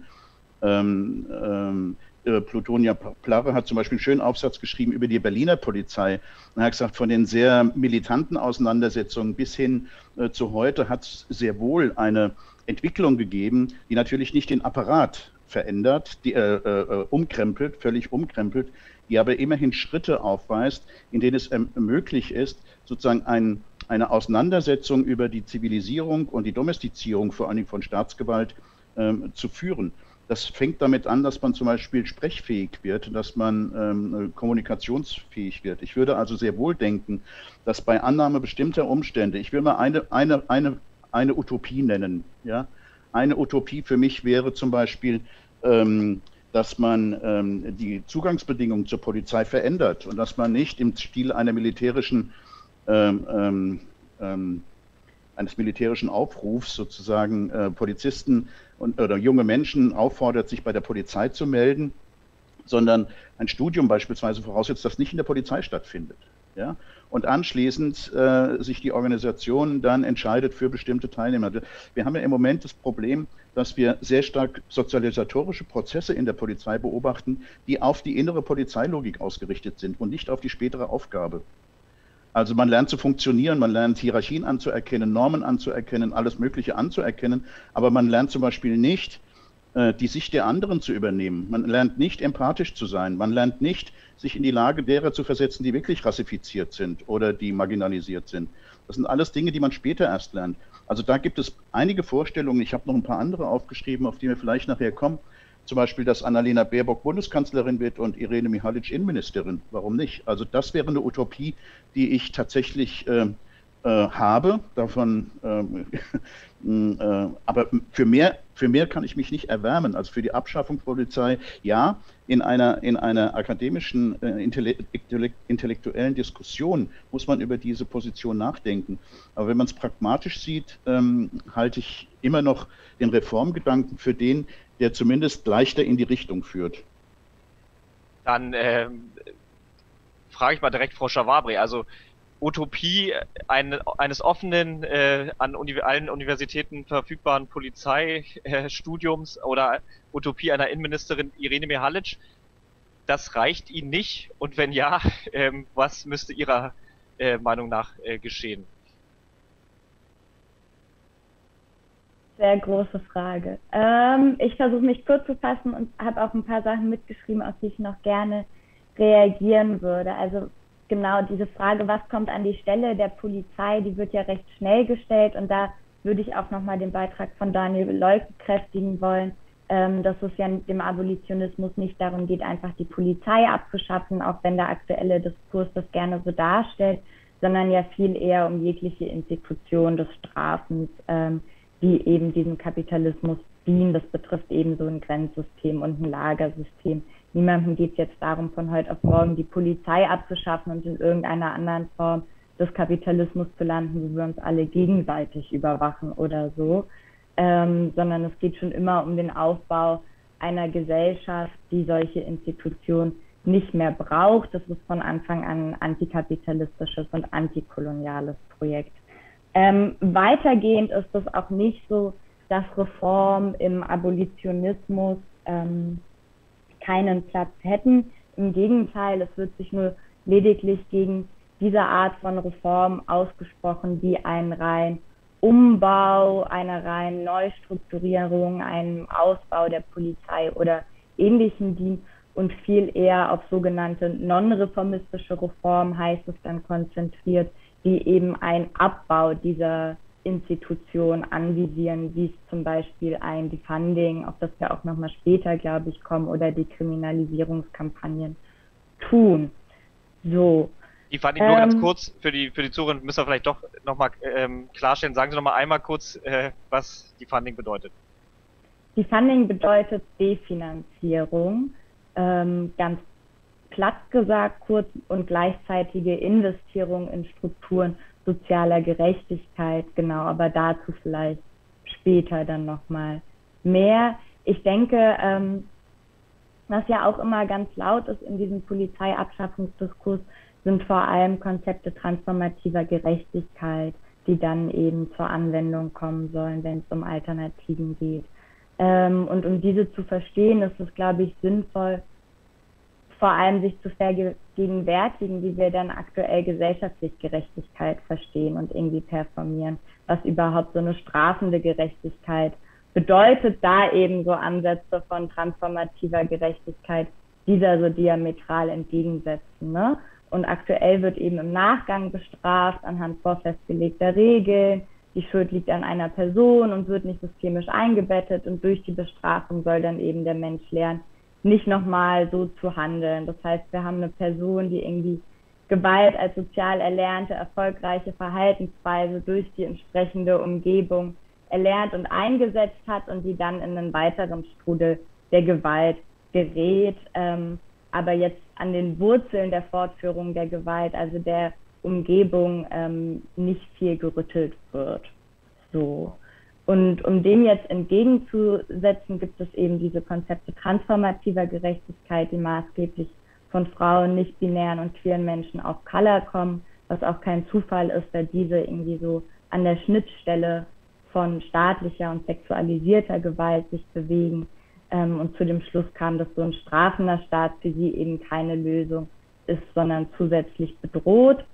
Ähm, ähm, Plutonia Plarre hat zum Beispiel einen schönen Aufsatz geschrieben über die Berliner Polizei. Er hat gesagt, von den sehr militanten Auseinandersetzungen bis hin äh, zu heute hat es sehr wohl eine Entwicklung gegeben, die natürlich nicht den Apparat verändert, die äh, äh, umkrempelt, völlig umkrempelt, die aber immerhin Schritte aufweist, in denen es ähm, möglich ist, sozusagen ein, eine Auseinandersetzung über die Zivilisierung und die Domestizierung vor allen Dingen von Staatsgewalt ähm, zu führen. Das fängt damit an, dass man zum Beispiel sprechfähig wird, dass man ähm, kommunikationsfähig wird. Ich würde also sehr wohl denken, dass bei Annahme bestimmter Umstände, ich will mal eine, eine, eine, eine Utopie nennen. Ja? Eine Utopie für mich wäre zum Beispiel, ähm, dass man ähm, die Zugangsbedingungen zur Polizei verändert und dass man nicht im Stil einer militärischen ähm, ähm, ähm, eines militärischen Aufrufs sozusagen äh, Polizisten und, oder junge Menschen auffordert, sich bei der Polizei zu melden, sondern ein Studium beispielsweise voraussetzt, das nicht in der Polizei stattfindet. Ja? Und anschließend äh, sich die Organisation dann entscheidet für bestimmte Teilnehmer. Wir haben ja im Moment das Problem, dass wir sehr stark sozialisatorische Prozesse in der Polizei beobachten, die auf die innere Polizeilogik ausgerichtet sind und nicht auf die spätere Aufgabe. Also man lernt zu funktionieren, man lernt Hierarchien anzuerkennen, Normen anzuerkennen, alles Mögliche anzuerkennen, aber man lernt zum Beispiel nicht, äh, die Sicht der anderen zu übernehmen. Man lernt nicht, empathisch zu sein. Man lernt nicht, sich in die Lage derer zu versetzen, die wirklich rassifiziert sind oder die marginalisiert sind. Das sind alles Dinge, die man später erst lernt. Also da gibt es einige Vorstellungen. Ich habe noch ein paar andere aufgeschrieben, auf die wir vielleicht nachher kommen. Zum Beispiel, dass Annalena Baerbock Bundeskanzlerin wird und Irene Mihalic Innenministerin. Warum nicht? Also das wäre eine Utopie, die ich tatsächlich äh, äh, habe. Davon, äh, äh, aber für mehr, für mehr kann ich mich nicht erwärmen. Also für die Abschaffung der Polizei, ja, in einer, in einer akademischen, äh, intellektuellen Diskussion muss man über diese Position nachdenken. Aber wenn man es pragmatisch sieht, ähm, halte ich immer noch den Reformgedanken für den, der zumindest leichter in die Richtung führt. Dann ähm, frage ich mal direkt Frau Chawabre, also Utopie ein, eines offenen, äh, an Uni allen Universitäten verfügbaren Polizeistudiums äh, oder Utopie einer Innenministerin Irene Mihalic, das reicht Ihnen nicht? Und wenn ja, ähm, was müsste Ihrer äh, Meinung nach äh, geschehen? Sehr große Frage. Ähm, ich versuche mich kurz zu fassen und habe auch ein paar Sachen mitgeschrieben, auf die ich noch gerne reagieren würde. Also genau diese Frage, was kommt an die Stelle der Polizei, die wird ja recht schnell gestellt und da würde ich auch nochmal den Beitrag von Daniel Leuk bekräftigen wollen, ähm, dass es ja dem Abolitionismus nicht darum geht, einfach die Polizei abzuschaffen, auch wenn der aktuelle Diskurs das gerne so darstellt, sondern ja viel eher um jegliche Institution des Strafens, ähm, die eben diesem Kapitalismus dienen. Das betrifft eben so ein Grenzsystem und ein Lagersystem. Niemandem geht es jetzt darum, von heute auf morgen die Polizei abzuschaffen und in irgendeiner anderen Form des Kapitalismus zu landen, wo wir uns alle gegenseitig überwachen oder so, ähm, sondern es geht schon immer um den Aufbau einer Gesellschaft, die solche Institutionen nicht mehr braucht. Das ist von Anfang an ein antikapitalistisches und antikoloniales Projekt. Ähm, weitergehend ist es auch nicht so, dass Reform im Abolitionismus ähm, keinen Platz hätten. Im Gegenteil, es wird sich nur lediglich gegen diese Art von Reform ausgesprochen, die einen reinen Umbau, eine reine Neustrukturierung, einen Ausbau der Polizei oder Ähnlichem dient und viel eher auf sogenannte non-reformistische Reform, heißt es dann, konzentriert, die eben einen Abbau dieser Institution anvisieren, wie es zum Beispiel ein Defunding, auf das wir auch nochmal später, glaube ich, kommen, oder die Kriminalisierungskampagnen tun. So. Defunding, nur ähm, ganz kurz, für die, für die Zuhörer müssen wir vielleicht doch nochmal ähm, klarstellen. Sagen Sie nochmal einmal kurz, äh, was Defunding bedeutet. Defunding bedeutet Definanzierung, ähm, ganz platt gesagt, kurz, und gleichzeitige Investierung in Strukturen sozialer Gerechtigkeit, genau, aber dazu vielleicht später dann nochmal mehr. Ich denke, ähm, was ja auch immer ganz laut ist in diesem Polizeiabschaffungsdiskurs, sind vor allem Konzepte transformativer Gerechtigkeit, die dann eben zur Anwendung kommen sollen, wenn es um Alternativen geht. Ähm, und um diese zu verstehen, ist es, glaube ich, sinnvoll, vor allem sich zu vergegenwärtigen, wie wir dann aktuell gesellschaftlich Gerechtigkeit verstehen und irgendwie performieren, was überhaupt so eine strafende Gerechtigkeit bedeutet, da eben so Ansätze von transformativer Gerechtigkeit dieser so diametral entgegensetzen, ne? Und aktuell wird eben im Nachgang bestraft anhand vorfestgelegter Regeln. Die Schuld liegt an einer Person und wird nicht systemisch eingebettet, und durch die Bestrafung soll dann eben der Mensch lernen, nicht nochmal so zu handeln. Das heißt, wir haben eine Person, die irgendwie Gewalt als sozial erlernte, erfolgreiche Verhaltensweise durch die entsprechende Umgebung erlernt und eingesetzt hat und die dann in einen weiteren Strudel der Gewalt gerät, ähm, aber jetzt an den Wurzeln der Fortführung der Gewalt, also der Umgebung, ähm, nicht viel gerüttelt wird. So. Und um dem jetzt entgegenzusetzen, gibt es eben diese Konzepte transformativer Gerechtigkeit, die maßgeblich von Frauen, nicht-binären und queeren Menschen auf Color kommen, was auch kein Zufall ist, da diese irgendwie so an der Schnittstelle von staatlicher und sexualisierter Gewalt sich bewegen. Ähm, und zu dem Schluss kam, dass so ein strafender Staat für sie eben keine Lösung ist, sondern zusätzlich bedroht.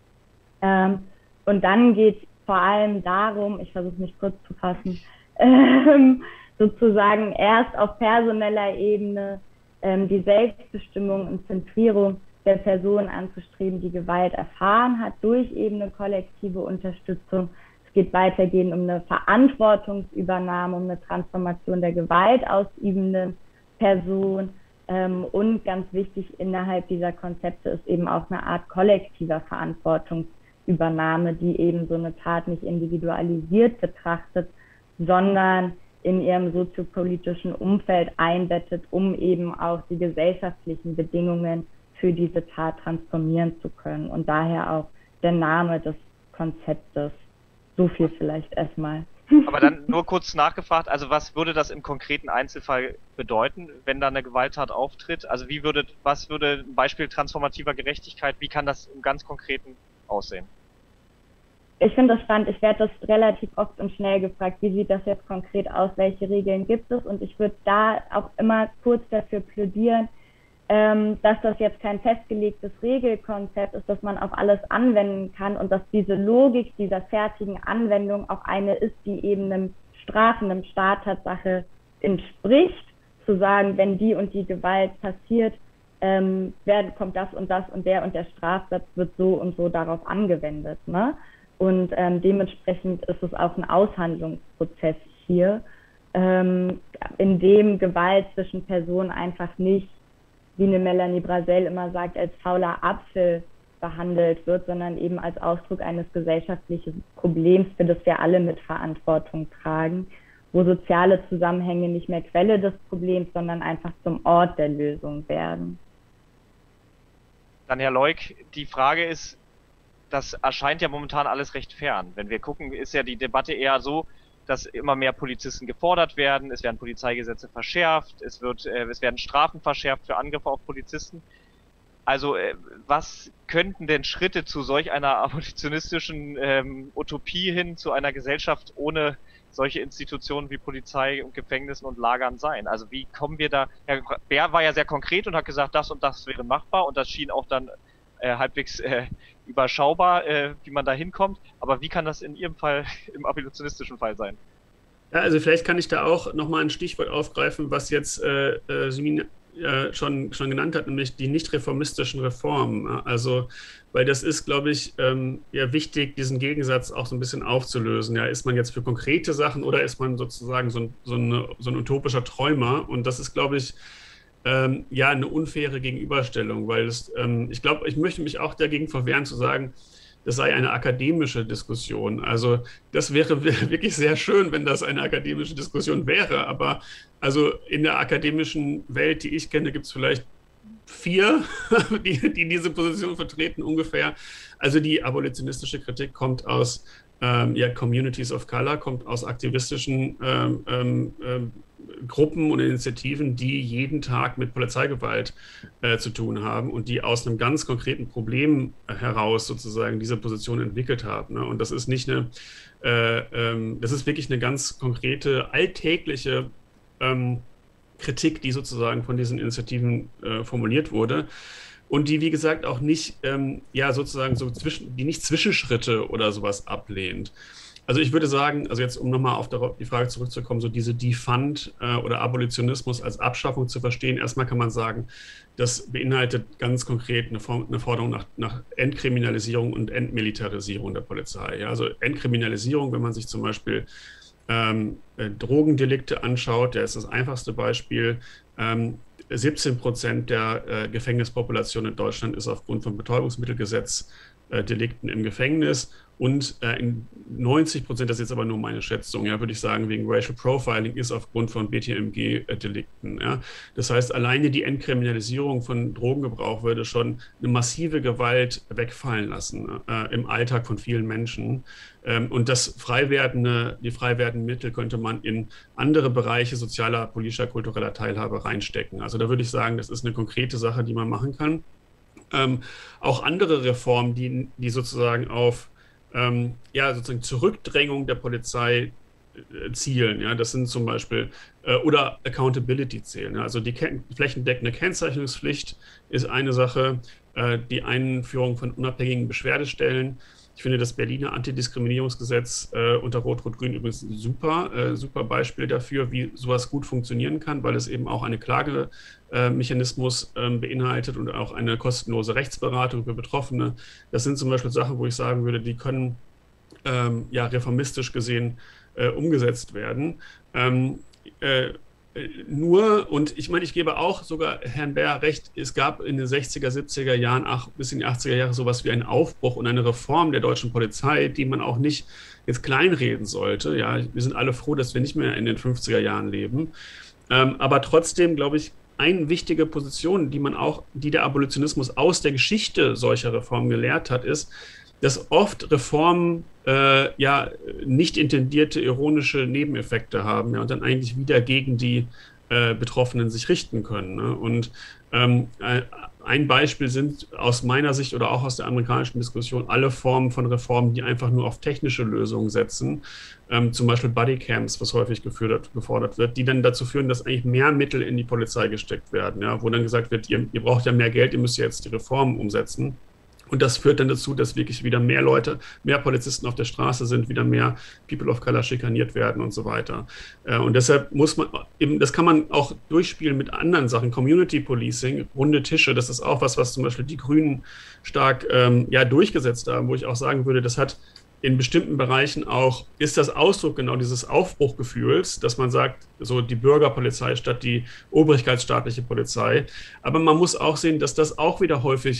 Ähm, und dann geht es vor allem darum, ich versuche mich kurz zu fassen, ähm, sozusagen erst auf personeller Ebene ähm, die Selbstbestimmung und Zentrierung der Person anzustreben, die Gewalt erfahren hat, durch eben eine kollektive Unterstützung. Es geht weitergehend um eine Verantwortungsübernahme, um eine Transformation der gewaltausübenden Person. Ähm, und ganz wichtig innerhalb dieser Konzepte ist eben auch eine Art kollektiver Verantwortungsübernahme, die eben so eine Tat nicht individualisiert betrachtet, sondern in ihrem soziopolitischen Umfeld einbettet, um eben auch die gesellschaftlichen Bedingungen für diese Tat transformieren zu können. Und daher auch der Name des Konzeptes. So viel vielleicht erstmal. Aber dann nur kurz nachgefragt, also was würde das im konkreten Einzelfall bedeuten, wenn da eine Gewalttat auftritt? Also wie würde, was würde ein Beispiel transformativer Gerechtigkeit, wie kann das im ganz Konkreten aussehen? Ich finde das spannend. Ich werde das relativ oft und schnell gefragt, wie sieht das jetzt konkret aus, welche Regeln gibt es? Und ich würde da auch immer kurz dafür plädieren, ähm, dass das jetzt kein festgelegtes Regelkonzept ist, das man auf alles anwenden kann und dass diese Logik dieser fertigen Anwendung auch eine ist, die eben einem strafenden Staat Tatsache entspricht, zu sagen, wenn die und die Gewalt passiert, ähm, werden, kommt das und das und der und der Strafsatz wird so und so darauf angewendet, ne? Und ähm, dementsprechend ist es auch ein Aushandlungsprozess hier, ähm, in dem Gewalt zwischen Personen einfach nicht, wie eine Melanie Brasel immer sagt, als fauler Apfel behandelt wird, sondern eben als Ausdruck eines gesellschaftlichen Problems, für das wir alle mit Verantwortung tragen, wo soziale Zusammenhänge nicht mehr Quelle des Problems, sondern einfach zum Ort der Lösung werden. Dann Herr Leuk, die Frage ist, das erscheint ja momentan alles recht fern. Wenn wir gucken, ist ja die Debatte eher so, dass immer mehr Polizisten gefordert werden, es werden Polizeigesetze verschärft, es wird, äh, es werden Strafen verschärft für Angriffe auf Polizisten. Also äh, was könnten denn Schritte zu solch einer abolitionistischen ähm, Utopie hin, zu einer Gesellschaft ohne solche Institutionen wie Polizei und Gefängnissen und Lagern sein? Also wie kommen wir da, Herr Bär war ja sehr konkret und hat gesagt, das und das wäre machbar und das schien auch dann äh, halbwegs äh, überschaubar, äh, wie man da hinkommt. Aber wie kann das in Ihrem Fall, im abolitionistischen Fall sein? Ja, also vielleicht kann ich da auch nochmal ein Stichwort aufgreifen, was jetzt äh, äh, Sumin äh, schon, schon genannt hat, nämlich die nicht reformistischen Reformen. Also, weil das ist, glaube ich, ähm, ja wichtig, diesen Gegensatz auch so ein bisschen aufzulösen. Ja, ist man jetzt für konkrete Sachen oder ist man sozusagen so ein, so eine, so ein utopischer Träumer? Und das ist, glaube ich, Ähm, ja, eine unfaire Gegenüberstellung, weil es, ähm, ich glaube, ich möchte mich auch dagegen verwehren zu sagen, das sei eine akademische Diskussion. Also das wäre wirklich sehr schön, wenn das eine akademische Diskussion wäre, aber also in der akademischen Welt, die ich kenne, gibt es vielleicht vier, die, die diese Position vertreten ungefähr. Also die abolitionistische Kritik kommt aus ähm, ja, Communities of Color, kommt aus aktivistischen ähm, ähm, Gruppen und Initiativen, die jeden Tag mit Polizeigewalt äh, zu tun haben und die aus einem ganz konkreten Problem heraus sozusagen diese Position entwickelt haben. Ne? Und das ist nicht eine, äh, ähm, das ist wirklich eine ganz konkrete, alltägliche ähm, Kritik, die sozusagen von diesen Initiativen äh, formuliert wurde. Und die, wie gesagt, auch nicht, ähm, ja, sozusagen so zwischen, die nicht Zwischenschritte oder sowas ablehnt. Also ich würde sagen, also jetzt um nochmal auf die Frage zurückzukommen, so diese Defund äh, oder Abolitionismus als Abschaffung zu verstehen, erstmal kann man sagen, das beinhaltet ganz konkret eine, Form, eine Forderung nach, nach Entkriminalisierung und Entmilitarisierung der Polizei. Ja, also Entkriminalisierung, wenn man sich zum Beispiel ähm, äh, Drogendelikte anschaut, der ist das einfachste Beispiel. Ähm, siebzehn Prozent der äh, Gefängnispopulation in Deutschland ist aufgrund von Betäubungsmittelgesetz äh, Delikten im Gefängnis. Und äh, in neunzig Prozent, das ist jetzt aber nur meine Schätzung, ja, würde ich sagen, wegen Racial Profiling ist aufgrund von B T M G-Delikten. Ja. Das heißt, alleine die Entkriminalisierung von Drogengebrauch würde schon eine massive Gewalt wegfallen lassen äh, im Alltag von vielen Menschen. Ähm, und das frei werdende, die frei werdenden Mittel könnte man in andere Bereiche sozialer, politischer, kultureller Teilhabe reinstecken. Also da würde ich sagen, das ist eine konkrete Sache, die man machen kann. Ähm, auch andere Reformen, die, die sozusagen auf Ähm, ja, sozusagen Zurückdrängung der Polizei äh, zielen. Ja, das sind zum Beispiel, äh, oder Accountability zählen. Ja, also die Ken- flächendeckende Kennzeichnungspflicht ist eine Sache, äh, die Einführung von unabhängigen Beschwerdestellen. Ich finde das Berliner Antidiskriminierungsgesetz äh, unter Rot-Rot-Grün übrigens ein super, äh, super Beispiel dafür, wie sowas gut funktionieren kann, weil es eben auch einen Klagemechanismus äh, beinhaltet und auch eine kostenlose Rechtsberatung für Betroffene. Das sind zum Beispiel Sachen, wo ich sagen würde, die können ähm, ja reformistisch gesehen äh, umgesetzt werden. Ähm, äh, Nur, und ich meine, ich gebe auch sogar Herrn Bär recht, es gab in den sechziger, siebziger Jahren, ach, bis in die achtziger Jahre sowas wie einen Aufbruch und eine Reform der deutschen Polizei, die man auch nicht jetzt kleinreden sollte. Ja, wir sind alle froh, dass wir nicht mehr in den fünfziger Jahren leben. Ähm, aber trotzdem, glaube ich, eine wichtige Position, die man auch, die der Abolitionismus aus der Geschichte solcher Reformen gelehrt hat, ist, dass oft Reformen äh, ja nicht intendierte ironische Nebeneffekte haben, ja, und dann eigentlich wieder gegen die äh, Betroffenen sich richten können. Ne? Und ähm, ein Beispiel sind aus meiner Sicht oder auch aus der amerikanischen Diskussion alle Formen von Reformen, die einfach nur auf technische Lösungen setzen, ähm, zum Beispiel Bodycams, was häufig gefordert, gefordert wird, die dann dazu führen, dass eigentlich mehr Mittel in die Polizei gesteckt werden, ja, wo dann gesagt wird, ihr, ihr braucht ja mehr Geld, ihr müsst ja jetzt die Reformen umsetzen. Und das führt dann dazu, dass wirklich wieder mehr Leute, mehr Polizisten auf der Straße sind, wieder mehr People of Color schikaniert werden und so weiter. Und deshalb muss man eben, das kann man auch durchspielen mit anderen Sachen. Community Policing, runde Tische, das ist auch was, was zum Beispiel die Grünen stark ähm, ja, durchgesetzt haben, wo ich auch sagen würde, das hat in bestimmten Bereichen auch, ist das Ausdruck genau dieses Aufbruchgefühls, dass man sagt, so die Bürgerpolizei statt die obrigkeitsstaatliche Polizei. Aber man muss auch sehen, dass das auch wieder häufig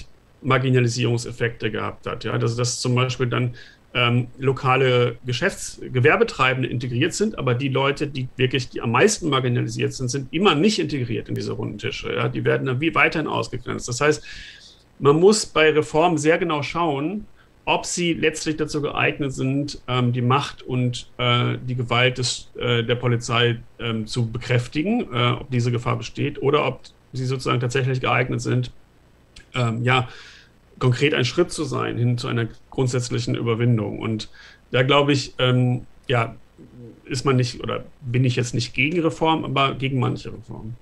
Marginalisierungseffekte gehabt hat. Ja, dass das zum Beispiel dann ähm, lokale Geschäfts-, Gewerbetreibende integriert sind, aber die Leute, die wirklich die am meisten marginalisiert sind, sind immer nicht integriert in diese runden Tische. Ja, die werden dann wie weiterhin ausgegrenzt. Das heißt, man muss bei Reformen sehr genau schauen, ob sie letztlich dazu geeignet sind, ähm, die Macht und äh, die Gewalt des, äh, der Polizei ähm, zu bekräftigen, äh, ob diese Gefahr besteht, oder ob sie sozusagen tatsächlich geeignet sind, ähm, ja, konkret ein Schritt zu sein hin zu einer grundsätzlichen Überwindung. Und da glaube ich, ähm, ja, ist man nicht, oder bin ich jetzt nicht gegen Reform, aber gegen manche Reformen.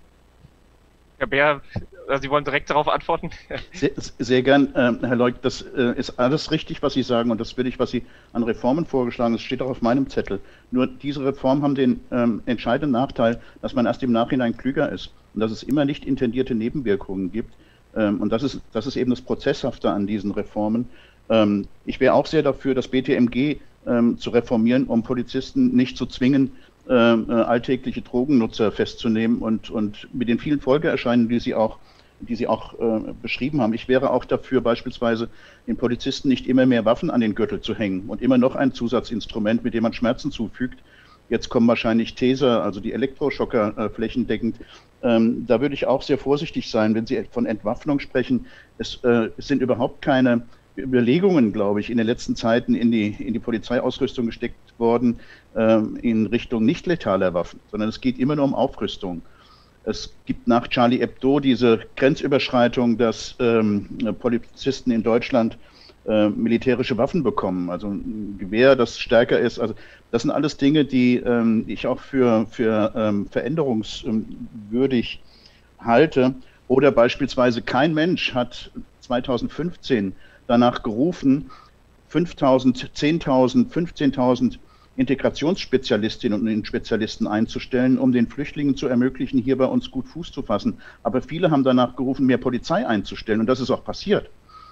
Herr Bär, Sie wollen direkt darauf antworten? Sehr, sehr gern, äh, Herr Leuk, das äh, ist alles richtig, was Sie sagen, und das will ich, was Sie an Reformen vorgeschlagen haben, das steht auch auf meinem Zettel. Nur diese Reformen haben den ähm, entscheidenden Nachteil, dass man erst im Nachhinein klüger ist und dass es immer nicht intendierte Nebenwirkungen gibt. Ähm, und das ist, das ist eben das Prozesshafte an diesen Reformen. Ähm, ich wäre auch sehr dafür, das B T M G ähm, zu reformieren, um Polizisten nicht zu zwingen, äh, äh, alltägliche Drogennutzer festzunehmen und, und mit den vielen Folgeerscheinungen, die Sie auch die Sie auch äh, beschrieben haben. Ich wäre auch dafür, beispielsweise den Polizisten nicht immer mehr Waffen an den Gürtel zu hängen und immer noch ein Zusatzinstrument, mit dem man Schmerzen zufügt. Jetzt kommen wahrscheinlich Taser, also die Elektroschocker, äh, flächendeckend. Ähm, da würde ich auch sehr vorsichtig sein, wenn Sie von Entwaffnung sprechen. Es, äh, es sind überhaupt keine Überlegungen, glaube ich, in den letzten Zeiten in die, in die Polizeiausrüstung gesteckt worden, äh, in Richtung nicht letaler Waffen, sondern es geht immer nur um Aufrüstung. Es gibt nach Charlie Hebdo diese Grenzüberschreitung, dass ähm, Polizisten in Deutschland äh, militärische Waffen bekommen, also ein Gewehr, das stärker ist. Also das sind alles Dinge, die ähm, ich auch für, für ähm, veränderungswürdig halte. Oder beispielsweise kein Mensch hat zweitausendfünfzehn danach gerufen, fünftausend, zehntausend, fünfzehntausend Integrationsspezialistinnen und Spezialisten einzustellen, um den Flüchtlingen zu ermöglichen, hier bei uns gut Fuß zu fassen. Aber viele haben danach gerufen, mehr Polizei einzustellen, und das ist auch passiert.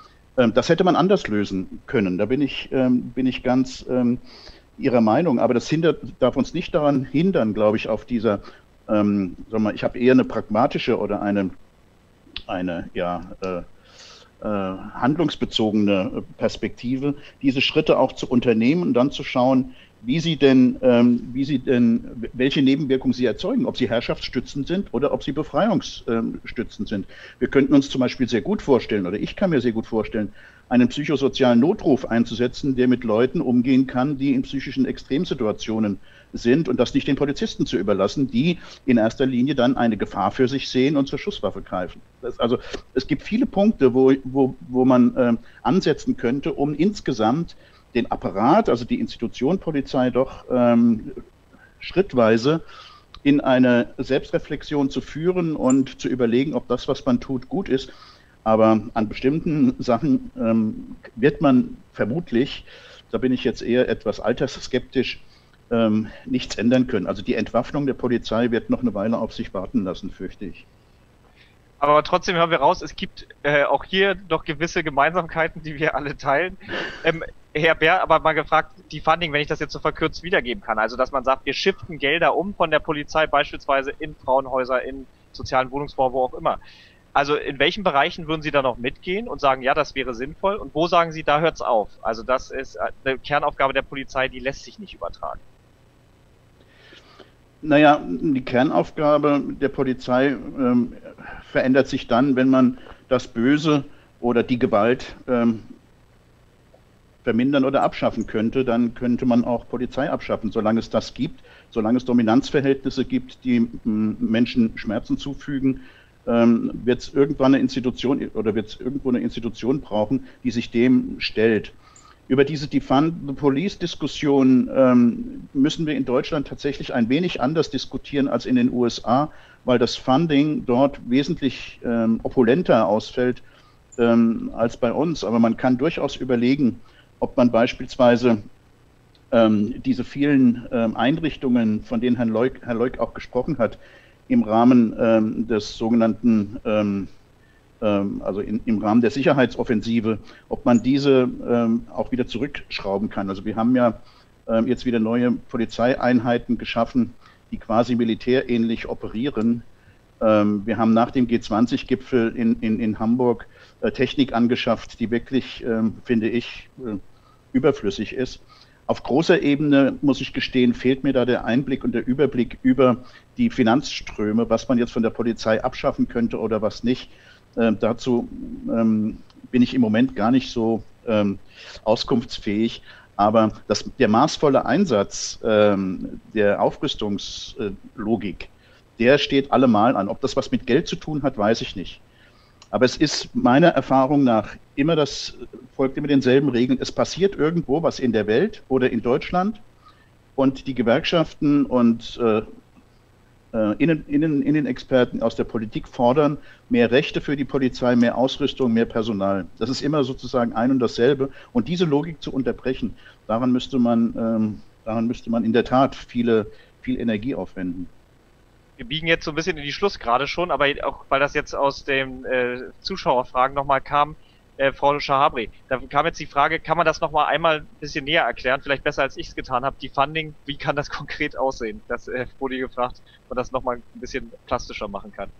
Das hätte man anders lösen können. Da bin ich, bin ich ganz Ihrer Meinung. Aber das hindert, darf uns nicht daran hindern, glaube ich, auf dieser, ähm, sag mal, ich habe eher eine pragmatische oder eine, eine ja, äh, äh, handlungsbezogene Perspektive, diese Schritte auch zu unternehmen und dann zu schauen, wie sie denn, ähm, wie sie denn, welche Nebenwirkungen sie erzeugen, ob sie herrschaftsstützend sind oder ob sie befreiungsstützend sind. Wir könnten uns zum Beispiel sehr gut vorstellen, oder ich kann mir sehr gut vorstellen, einen psychosozialen Notruf einzusetzen, der mit Leuten umgehen kann, die in psychischen Extremsituationen sind, und das nicht den Polizisten zu überlassen, die in erster Linie dann eine Gefahr für sich sehen und zur Schusswaffe greifen. Das, also es gibt viele Punkte, wo, wo, wo man äh, ansetzen könnte, um insgesamt den Apparat, also die Institution Polizei, doch ähm, schrittweise in eine Selbstreflexion zu führen und zu überlegen, ob das, was man tut, gut ist. Aber an bestimmten Sachen ähm, wird man vermutlich, da bin ich jetzt eher etwas altersskeptisch, ähm, nichts ändern können. Also die Entwaffnung der Polizei wird noch eine Weile auf sich warten lassen, fürchte ich. Aber trotzdem hören wir raus, es gibt äh, auch hier doch gewisse Gemeinsamkeiten, die wir alle teilen. Ähm, Herr Bär, aber mal gefragt, die Funding, wenn ich das jetzt so verkürzt wiedergeben kann, also dass man sagt, wir shiften Gelder um von der Polizei beispielsweise in Frauenhäuser, in sozialen Wohnungsbau, wo auch immer. Also in welchen Bereichen würden Sie da noch mitgehen und sagen, ja, das wäre sinnvoll? Und wo sagen Sie, da hört's auf? Also das ist eine Kernaufgabe der Polizei, die lässt sich nicht übertragen. Naja, die Kernaufgabe der Polizei ähm, verändert sich dann, wenn man das Böse oder die Gewalt ähm, vermindern oder abschaffen könnte. Dann könnte man auch Polizei abschaffen. Solange es das gibt, solange es Dominanzverhältnisse gibt, die ähm, Menschen Schmerzen zufügen, ähm, wird es irgendwann eine Institution oder wird es irgendwo eine Institution brauchen, die sich dem stellt. Über diese Defund the Police-Diskussion ähm, müssen wir in Deutschland tatsächlich ein wenig anders diskutieren als in den U S A, weil das Funding dort wesentlich ähm, opulenter ausfällt ähm, als bei uns. Aber man kann durchaus überlegen, ob man beispielsweise ähm, diese vielen ähm, Einrichtungen, von denen Herrn Leuk, Herr Leuk auch gesprochen hat, im Rahmen ähm, des sogenannten ähm, also in, im Rahmen der Sicherheitsoffensive, ob man diese ähm, auch wieder zurückschrauben kann. Also wir haben ja ähm, jetzt wieder neue Polizeieinheiten geschaffen, die quasi militärähnlich operieren. Ähm, wir haben nach dem G zwanzig Gipfel in, in, in Hamburg äh, Technik angeschafft, die wirklich, ähm, finde ich, äh, überflüssig ist. Auf großer Ebene, muss ich gestehen, fehlt mir da der Einblick und der Überblick über die Finanzströme, was man jetzt von der Polizei abschaffen könnte oder was nicht. Ähm, dazu ähm, bin ich im Moment gar nicht so ähm, auskunftsfähig. Aber das, der maßvolle Einsatz ähm, der Aufrüstungslogik, der steht allemal an. Ob das was mit Geld zu tun hat, weiß ich nicht. Aber es ist meiner Erfahrung nach immer das, folgt immer denselben Regeln. Es passiert irgendwo was in der Welt oder in Deutschland und die Gewerkschaften und äh, Innen, Innen, Innenexperten aus der Politik fordern mehr Rechte für die Polizei, mehr Ausrüstung, mehr Personal. Das ist immer sozusagen ein und dasselbe. Und diese Logik zu unterbrechen, daran müsste man, ähm, daran müsste man in der Tat viele, viel Energie aufwenden. Wir biegen jetzt so ein bisschen in die Schlussgrade schon, aber auch weil das jetzt aus den äh, Zuschauerfragen nochmal kam, äh, Frau Shahabri, da kam jetzt die Frage, kann man das nochmal einmal ein bisschen näher erklären, vielleicht besser als ich es getan habe, die Funding, wie kann das konkret aussehen? Das äh, wurde gefragt, ob man das nochmal ein bisschen plastischer machen kann.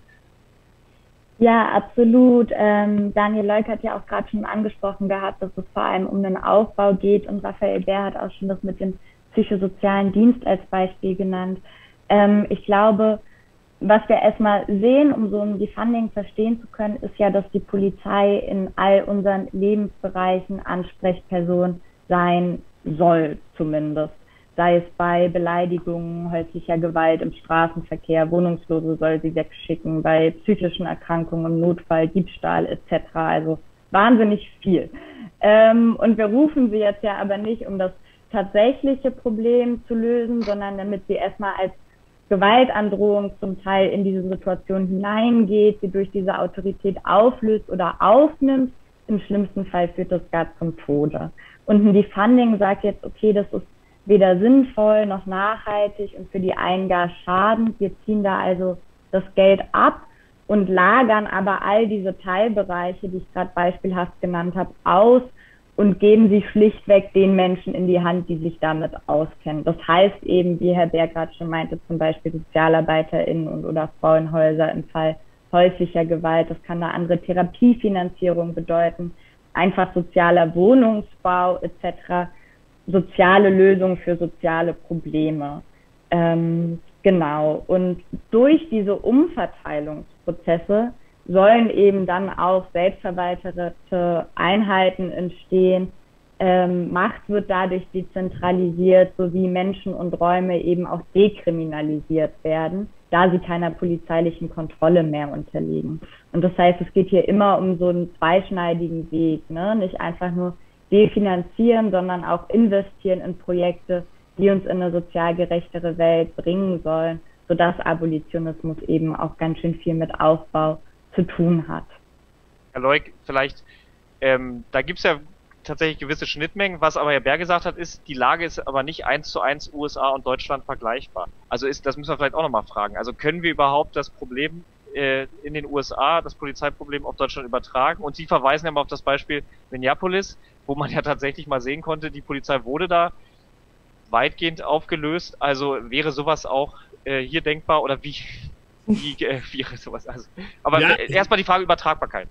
Ja, absolut. Ähm, Daniel Leuk hat ja auch gerade schon angesprochen gehabt, dass es vor allem um den Aufbau geht und Raphael Bär hat auch schon das mit dem psychosozialen Dienst als Beispiel genannt. Ähm, ich glaube, was wir erstmal sehen, um so die Funding verstehen zu können, ist ja, dass die Polizei in all unseren Lebensbereichen Ansprechperson sein soll, zumindest. Sei es bei Beleidigungen, häuslicher Gewalt im Straßenverkehr, Wohnungslose soll sie wegschicken, bei psychischen Erkrankungen im Notfall, Diebstahl et cetera. Also wahnsinnig viel. Ähm, und wir rufen sie jetzt ja aber nicht, um das tatsächliche Problem zu lösen, sondern damit sie erstmal als Gewaltandrohung zum Teil in diese Situation hineingeht, sie durch diese Autorität auflöst oder aufnimmt. Im schlimmsten Fall führt das gar zum Tode. Und ein Defunding sagt jetzt, okay, das ist weder sinnvoll noch nachhaltig und für die einen gar schadend. Wir ziehen da also das Geld ab und lagern aber all diese Teilbereiche, die ich gerade beispielhaft genannt habe, aus und geben sie schlichtweg den Menschen in die Hand, die sich damit auskennen. Das heißt eben, wie Herr Bär gerade schon meinte, zum Beispiel SozialarbeiterInnen und oder Frauenhäuser im Fall häuslicher Gewalt. Das kann eine andere Therapiefinanzierung bedeuten, einfach sozialer Wohnungsbau et cetera, soziale Lösungen für soziale Probleme. Ähm, genau. Und durch diese Umverteilungsprozesse sollen eben dann auch selbstverwaltete Einheiten entstehen. Ähm, Macht wird dadurch dezentralisiert, sowie Menschen und Räume eben auch dekriminalisiert werden, da sie keiner polizeilichen Kontrolle mehr unterliegen. Und das heißt, es geht hier immer um so einen zweischneidigen Weg, ne? Nicht einfach nur definanzieren, sondern auch investieren in Projekte, die uns in eine sozial gerechtere Welt bringen sollen, sodass Abolitionismus eben auch ganz schön viel mit Aufbau zu tun hat. Herr Leuk, vielleicht, ähm, da gibt es ja tatsächlich gewisse Schnittmengen. Was aber Herr Bär gesagt hat, ist, die Lage ist aber nicht eins zu eins U S A und Deutschland vergleichbar. Also ist, das müssen wir vielleicht auch nochmal fragen. Also können wir überhaupt das Problem äh, in den U S A, das Polizeiproblem auf Deutschland übertragen? Und Sie verweisen ja mal auf das Beispiel Minneapolis, wo man ja tatsächlich mal sehen konnte, die Polizei wurde da weitgehend aufgelöst. Also wäre sowas auch äh, hier denkbar oder wie? Wie äh, wäre sowas? Also, aber ja, erstmal die Frage Übertragbarkeit.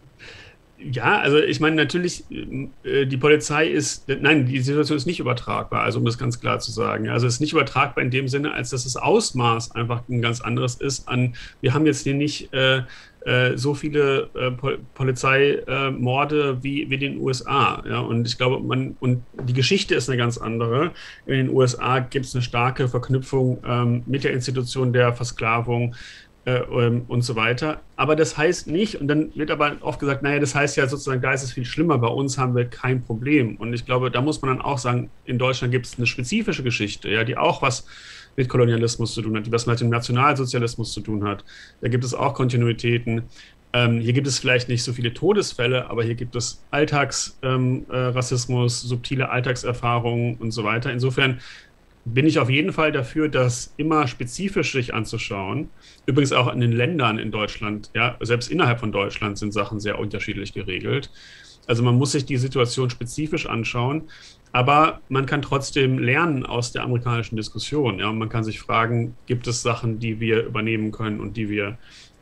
Ja, also ich meine natürlich, äh, die Polizei ist, nein, die Situation ist nicht übertragbar, also um das ganz klar zu sagen. Also es ist nicht übertragbar in dem Sinne, als dass das Ausmaß einfach ein ganz anderes ist an, wir haben jetzt hier nicht äh, äh, so viele äh, Pol Polizeimorde äh, wie, wie in den U S A. Ja? Und ich glaube, man, und die Geschichte ist eine ganz andere. In den U S A gibt es eine starke Verknüpfung ähm, mit der Institution der Versklavung und so weiter. Aber das heißt nicht, und dann wird aber oft gesagt, naja, das heißt ja sozusagen, da ist es viel schlimmer, bei uns haben wir kein Problem. Und ich glaube, da muss man dann auch sagen, in Deutschland gibt es eine spezifische Geschichte, ja, die auch was mit Kolonialismus zu tun hat, die was mit dem Nationalsozialismus zu tun hat. Da gibt es auch Kontinuitäten. Ähm, hier gibt es vielleicht nicht so viele Todesfälle, aber hier gibt es Alltagsrassismus, ähm, äh, subtile Alltagserfahrungen und so weiter. Insofern bin ich auf jeden Fall dafür, das immer spezifisch sich anzuschauen. Übrigens auch in den Ländern in Deutschland, ja, selbst innerhalb von Deutschland sind Sachen sehr unterschiedlich geregelt. Also man muss sich die Situation spezifisch anschauen, aber man kann trotzdem lernen aus der amerikanischen Diskussion. Ja, und man kann sich fragen, gibt es Sachen, die wir übernehmen können und die wir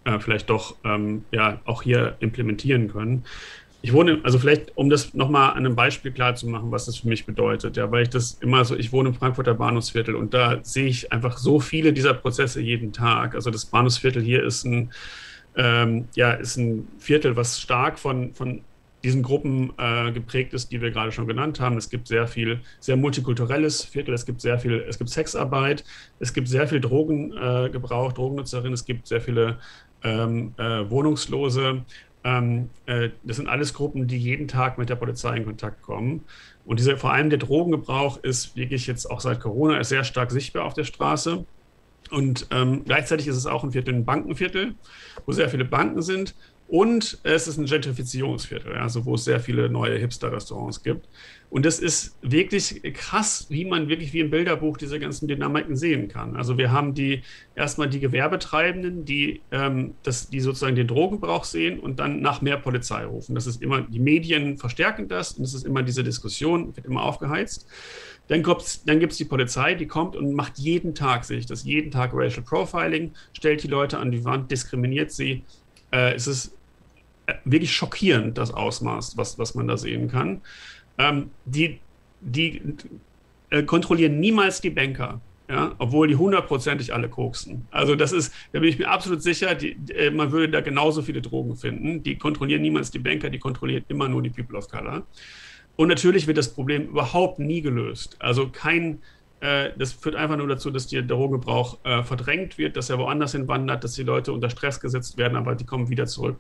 äh, vielleicht doch ähm, ja, auch hier implementieren können. Ich wohne, also vielleicht, um das nochmal an einem Beispiel klar zu machen, was das für mich bedeutet, ja, weil ich das immer so, ich wohne im Frankfurter Bahnhofsviertel und da sehe ich einfach so viele dieser Prozesse jeden Tag. Also das Bahnhofsviertel hier ist ein, ähm, ja, ist ein Viertel, was stark von, von diesen Gruppen äh, geprägt ist, die wir gerade schon genannt haben. Es gibt sehr viel, sehr multikulturelles Viertel, es gibt sehr viel, es gibt Sexarbeit, es gibt sehr viel Drogengebrauch, äh, Drogennutzerinnen, es gibt sehr viele ähm, äh, Wohnungslose. Ähm, äh, das sind alles Gruppen, die jeden Tag mit der Polizei in Kontakt kommen. Und diese, vor allem der Drogengebrauch ist wirklich jetzt auch seit Corona ist sehr stark sichtbar auf der Straße. Und ähm, gleichzeitig ist es auch ein Viertel, ein Bankenviertel, wo sehr viele Banken sind. Und es ist ein Gentrifizierungsviertel, also wo es sehr viele neue Hipster-Restaurants gibt. Und das ist wirklich krass, wie man wirklich wie im Bilderbuch diese ganzen Dynamiken sehen kann. Also wir haben die erstmal die Gewerbetreibenden, die, ähm, das, die sozusagen den Drogengebrauch sehen und dann nach mehr Polizei rufen. Das ist immer, die Medien verstärken das und es ist immer diese Diskussion, wird immer aufgeheizt. Dann gibt es dann gibt's die Polizei, die kommt und macht jeden Tag, sehe ich das, jeden Tag Racial Profiling, stellt die Leute an die Wand, diskriminiert sie. Äh, es ist wirklich schockierend, das Ausmaß, was, was man da sehen kann. Ähm, die die äh, kontrollieren niemals die Banker, ja, obwohl die hundertprozentig alle koksen. Also das ist, da bin ich mir absolut sicher, die, äh, man würde da genauso viele Drogen finden. Die kontrollieren niemals die Banker, die kontrollieren immer nur die People of Color. Und natürlich wird das Problem überhaupt nie gelöst. Also kein, äh, das führt einfach nur dazu, dass der Drogengebrauch äh, verdrängt wird, dass er woanders hinwandert, dass die Leute unter Stress gesetzt werden, aber die kommen wieder zurück.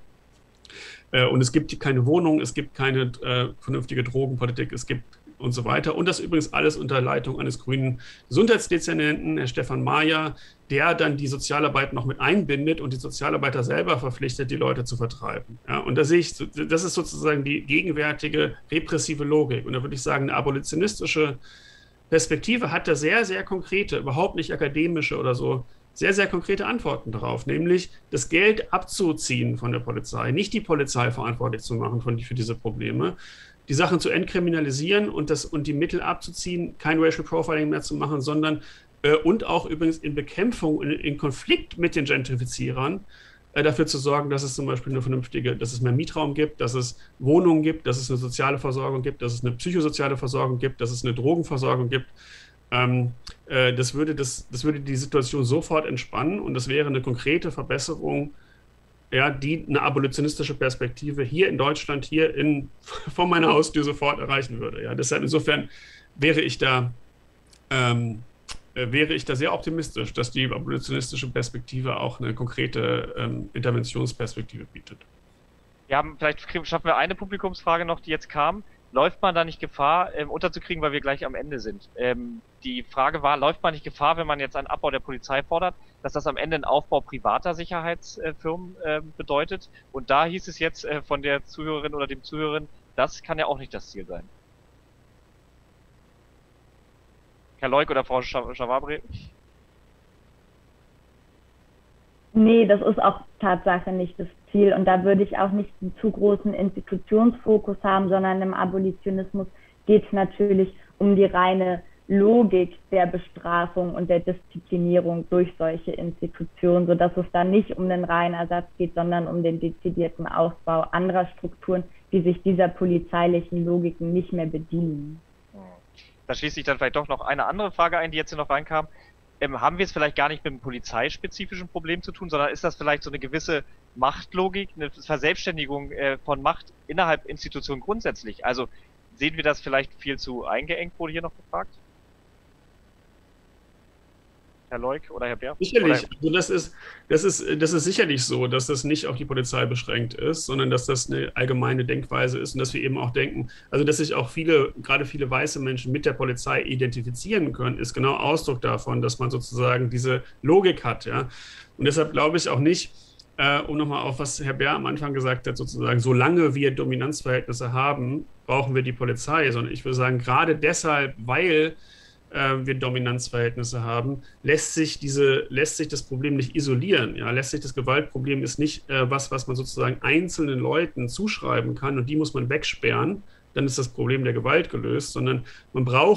Und es gibt keine Wohnung, es gibt keine äh, vernünftige Drogenpolitik, es gibt und so weiter. Und das übrigens alles unter Leitung eines grünen Gesundheitsdezernenten, Herr Stefan Mayer, der dann die Sozialarbeit noch mit einbindet und die Sozialarbeiter selber verpflichtet, die Leute zu vertreiben. Ja, und da sehe ich, das ist sozusagen die gegenwärtige repressive Logik. Und da würde ich sagen, eine abolitionistische Perspektive hat da sehr, sehr konkrete, überhaupt nicht akademische oder so, sehr, sehr konkrete Antworten darauf, nämlich das Geld abzuziehen von der Polizei, nicht die Polizei verantwortlich zu machen für, für diese Probleme, die Sachen zu entkriminalisieren und, das, und die Mittel abzuziehen, kein Racial Profiling mehr zu machen, sondern äh, und auch übrigens in Bekämpfung, in, in Konflikt mit den Gentrifizierern, äh, dafür zu sorgen, dass es zum Beispiel eine vernünftige, dass es mehr Mietraum gibt, dass es Wohnungen gibt, dass es eine soziale Versorgung gibt, dass es eine psychosoziale Versorgung gibt, dass es eine Drogenversorgung gibt. Ähm, äh, das, würde das, das würde die Situation sofort entspannen und das wäre eine konkrete Verbesserung, ja, die eine abolitionistische Perspektive hier in Deutschland, hier in, vor meiner Haustür sofort erreichen würde. Ja, deshalb insofern wäre ich da, ähm, äh, wäre ich da sehr optimistisch, dass die abolitionistische Perspektive auch eine konkrete ähm, Interventionsperspektive bietet. Wir haben, vielleicht schaffen wir eine Publikumsfrage noch, die jetzt kam. Läuft man da nicht Gefahr, ähm, unterzukriegen, weil wir gleich am Ende sind? Ähm, die Frage war, läuft man nicht Gefahr, wenn man jetzt einen Abbau der Polizei fordert, dass das am Ende einen Aufbau privater Sicherheitsfirmen äh, bedeutet? Und da hieß es jetzt äh, von der Zuhörerin oder dem Zuhörerin, das kann ja auch nicht das Ziel sein. Herr Leuk oder Frau Chawabre? Nee, das ist auch Tatsache nicht das Ziel. Und da würde ich auch nicht einen zu großen Institutionsfokus haben, sondern im Abolitionismus geht es natürlich um die reine Logik der Bestrafung und der Disziplinierung durch solche Institutionen, sodass es da nicht um den reinen Ersatz geht, sondern um den dezidierten Aufbau anderer Strukturen, die sich dieser polizeilichen Logiken nicht mehr bedienen. Da schließt sich dann vielleicht doch noch eine andere Frage ein, die jetzt hier noch reinkam. Ähm, haben wir es vielleicht gar nicht mit einem polizeispezifischen Problem zu tun, sondern ist das vielleicht so eine gewisse Machtlogik, eine Verselbstständigung äh, von Macht innerhalb Institutionen grundsätzlich? Also sehen wir das vielleicht viel zu eingeengt, wurde hier noch gefragt? Herr Leuk oder Herr Bär? Sicherlich, also das ist, das ist, das ist sicherlich so, dass das nicht auf die Polizei beschränkt ist, sondern dass das eine allgemeine Denkweise ist und dass wir eben auch denken, also dass sich auch viele, gerade viele weiße Menschen mit der Polizei identifizieren können, ist genau Ausdruck davon, dass man sozusagen diese Logik hat, ja. Und deshalb glaube ich auch nicht, äh, um nochmal auf was Herr Bär am Anfang gesagt hat, sozusagen, solange wir Dominanzverhältnisse haben, brauchen wir die Polizei, sondern ich würde sagen, gerade deshalb, weil wir Dominanzverhältnisse haben, lässt sich diese, lässt sich das Problem nicht isolieren. Ja? Lässt sich das Gewaltproblem ist nicht äh, was, was man sozusagen einzelnen Leuten zuschreiben kann und die muss man wegsperren, dann ist das Problem der Gewalt gelöst, sondern man braucht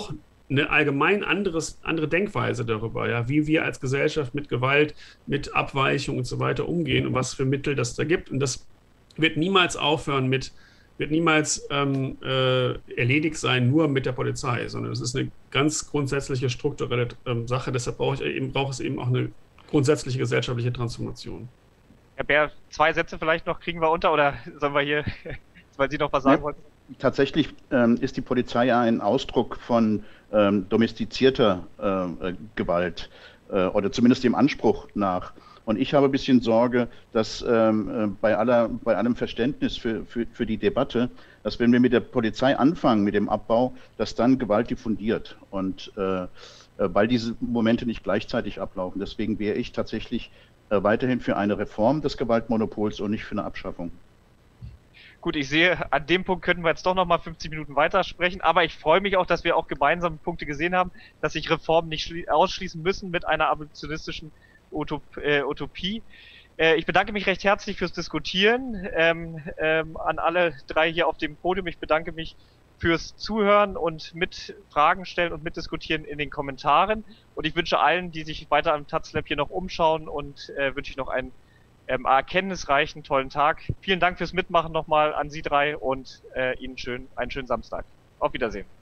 eine allgemein anderes, andere Denkweise darüber, ja, wie wir als Gesellschaft mit Gewalt, mit Abweichung und so weiter umgehen und was für Mittel das da gibt. Und das wird niemals aufhören mit, wird niemals ähm, äh, erledigt sein nur mit der Polizei, sondern es ist eine ganz grundsätzliche strukturelle ähm, Sache. Deshalb brauche ich eben, braucht es eben auch eine grundsätzliche gesellschaftliche Transformation. Herr Bär, zwei Sätze vielleicht noch kriegen wir unter, oder sollen wir hier, weil Sie noch was sagen ja, wollten? Tatsächlich ähm, ist die Polizei ja ein Ausdruck von ähm, domestizierter äh, Gewalt äh, oder zumindest dem Anspruch nach. Und ich habe ein bisschen Sorge, dass ähm, bei, aller, bei allem Verständnis für, für, für die Debatte, dass wenn wir mit der Polizei anfangen, mit dem Abbau, dass dann Gewalt diffundiert. Und äh, weil diese Momente nicht gleichzeitig ablaufen. Deswegen wäre ich tatsächlich äh, weiterhin für eine Reform des Gewaltmonopols und nicht für eine Abschaffung. Gut, ich sehe, an dem Punkt könnten wir jetzt doch noch mal fünfzig Minuten weitersprechen, aber ich freue mich auch, dass wir auch gemeinsame Punkte gesehen haben, dass sich Reformen nicht ausschließen müssen mit einer abolitionistischen Utop äh, Utopie. Äh, ich bedanke mich recht herzlich fürs Diskutieren ähm, ähm, an alle drei hier auf dem Podium. Ich bedanke mich fürs Zuhören und mit Fragen stellen und mitdiskutieren in den Kommentaren. Und ich wünsche allen, die sich weiter am Taz Lab hier noch umschauen, und äh, wünsche ich noch einen ähm, erkenntnisreichen, tollen Tag. Vielen Dank fürs Mitmachen nochmal an Sie drei und äh, Ihnen schön, einen schönen Samstag. Auf Wiedersehen.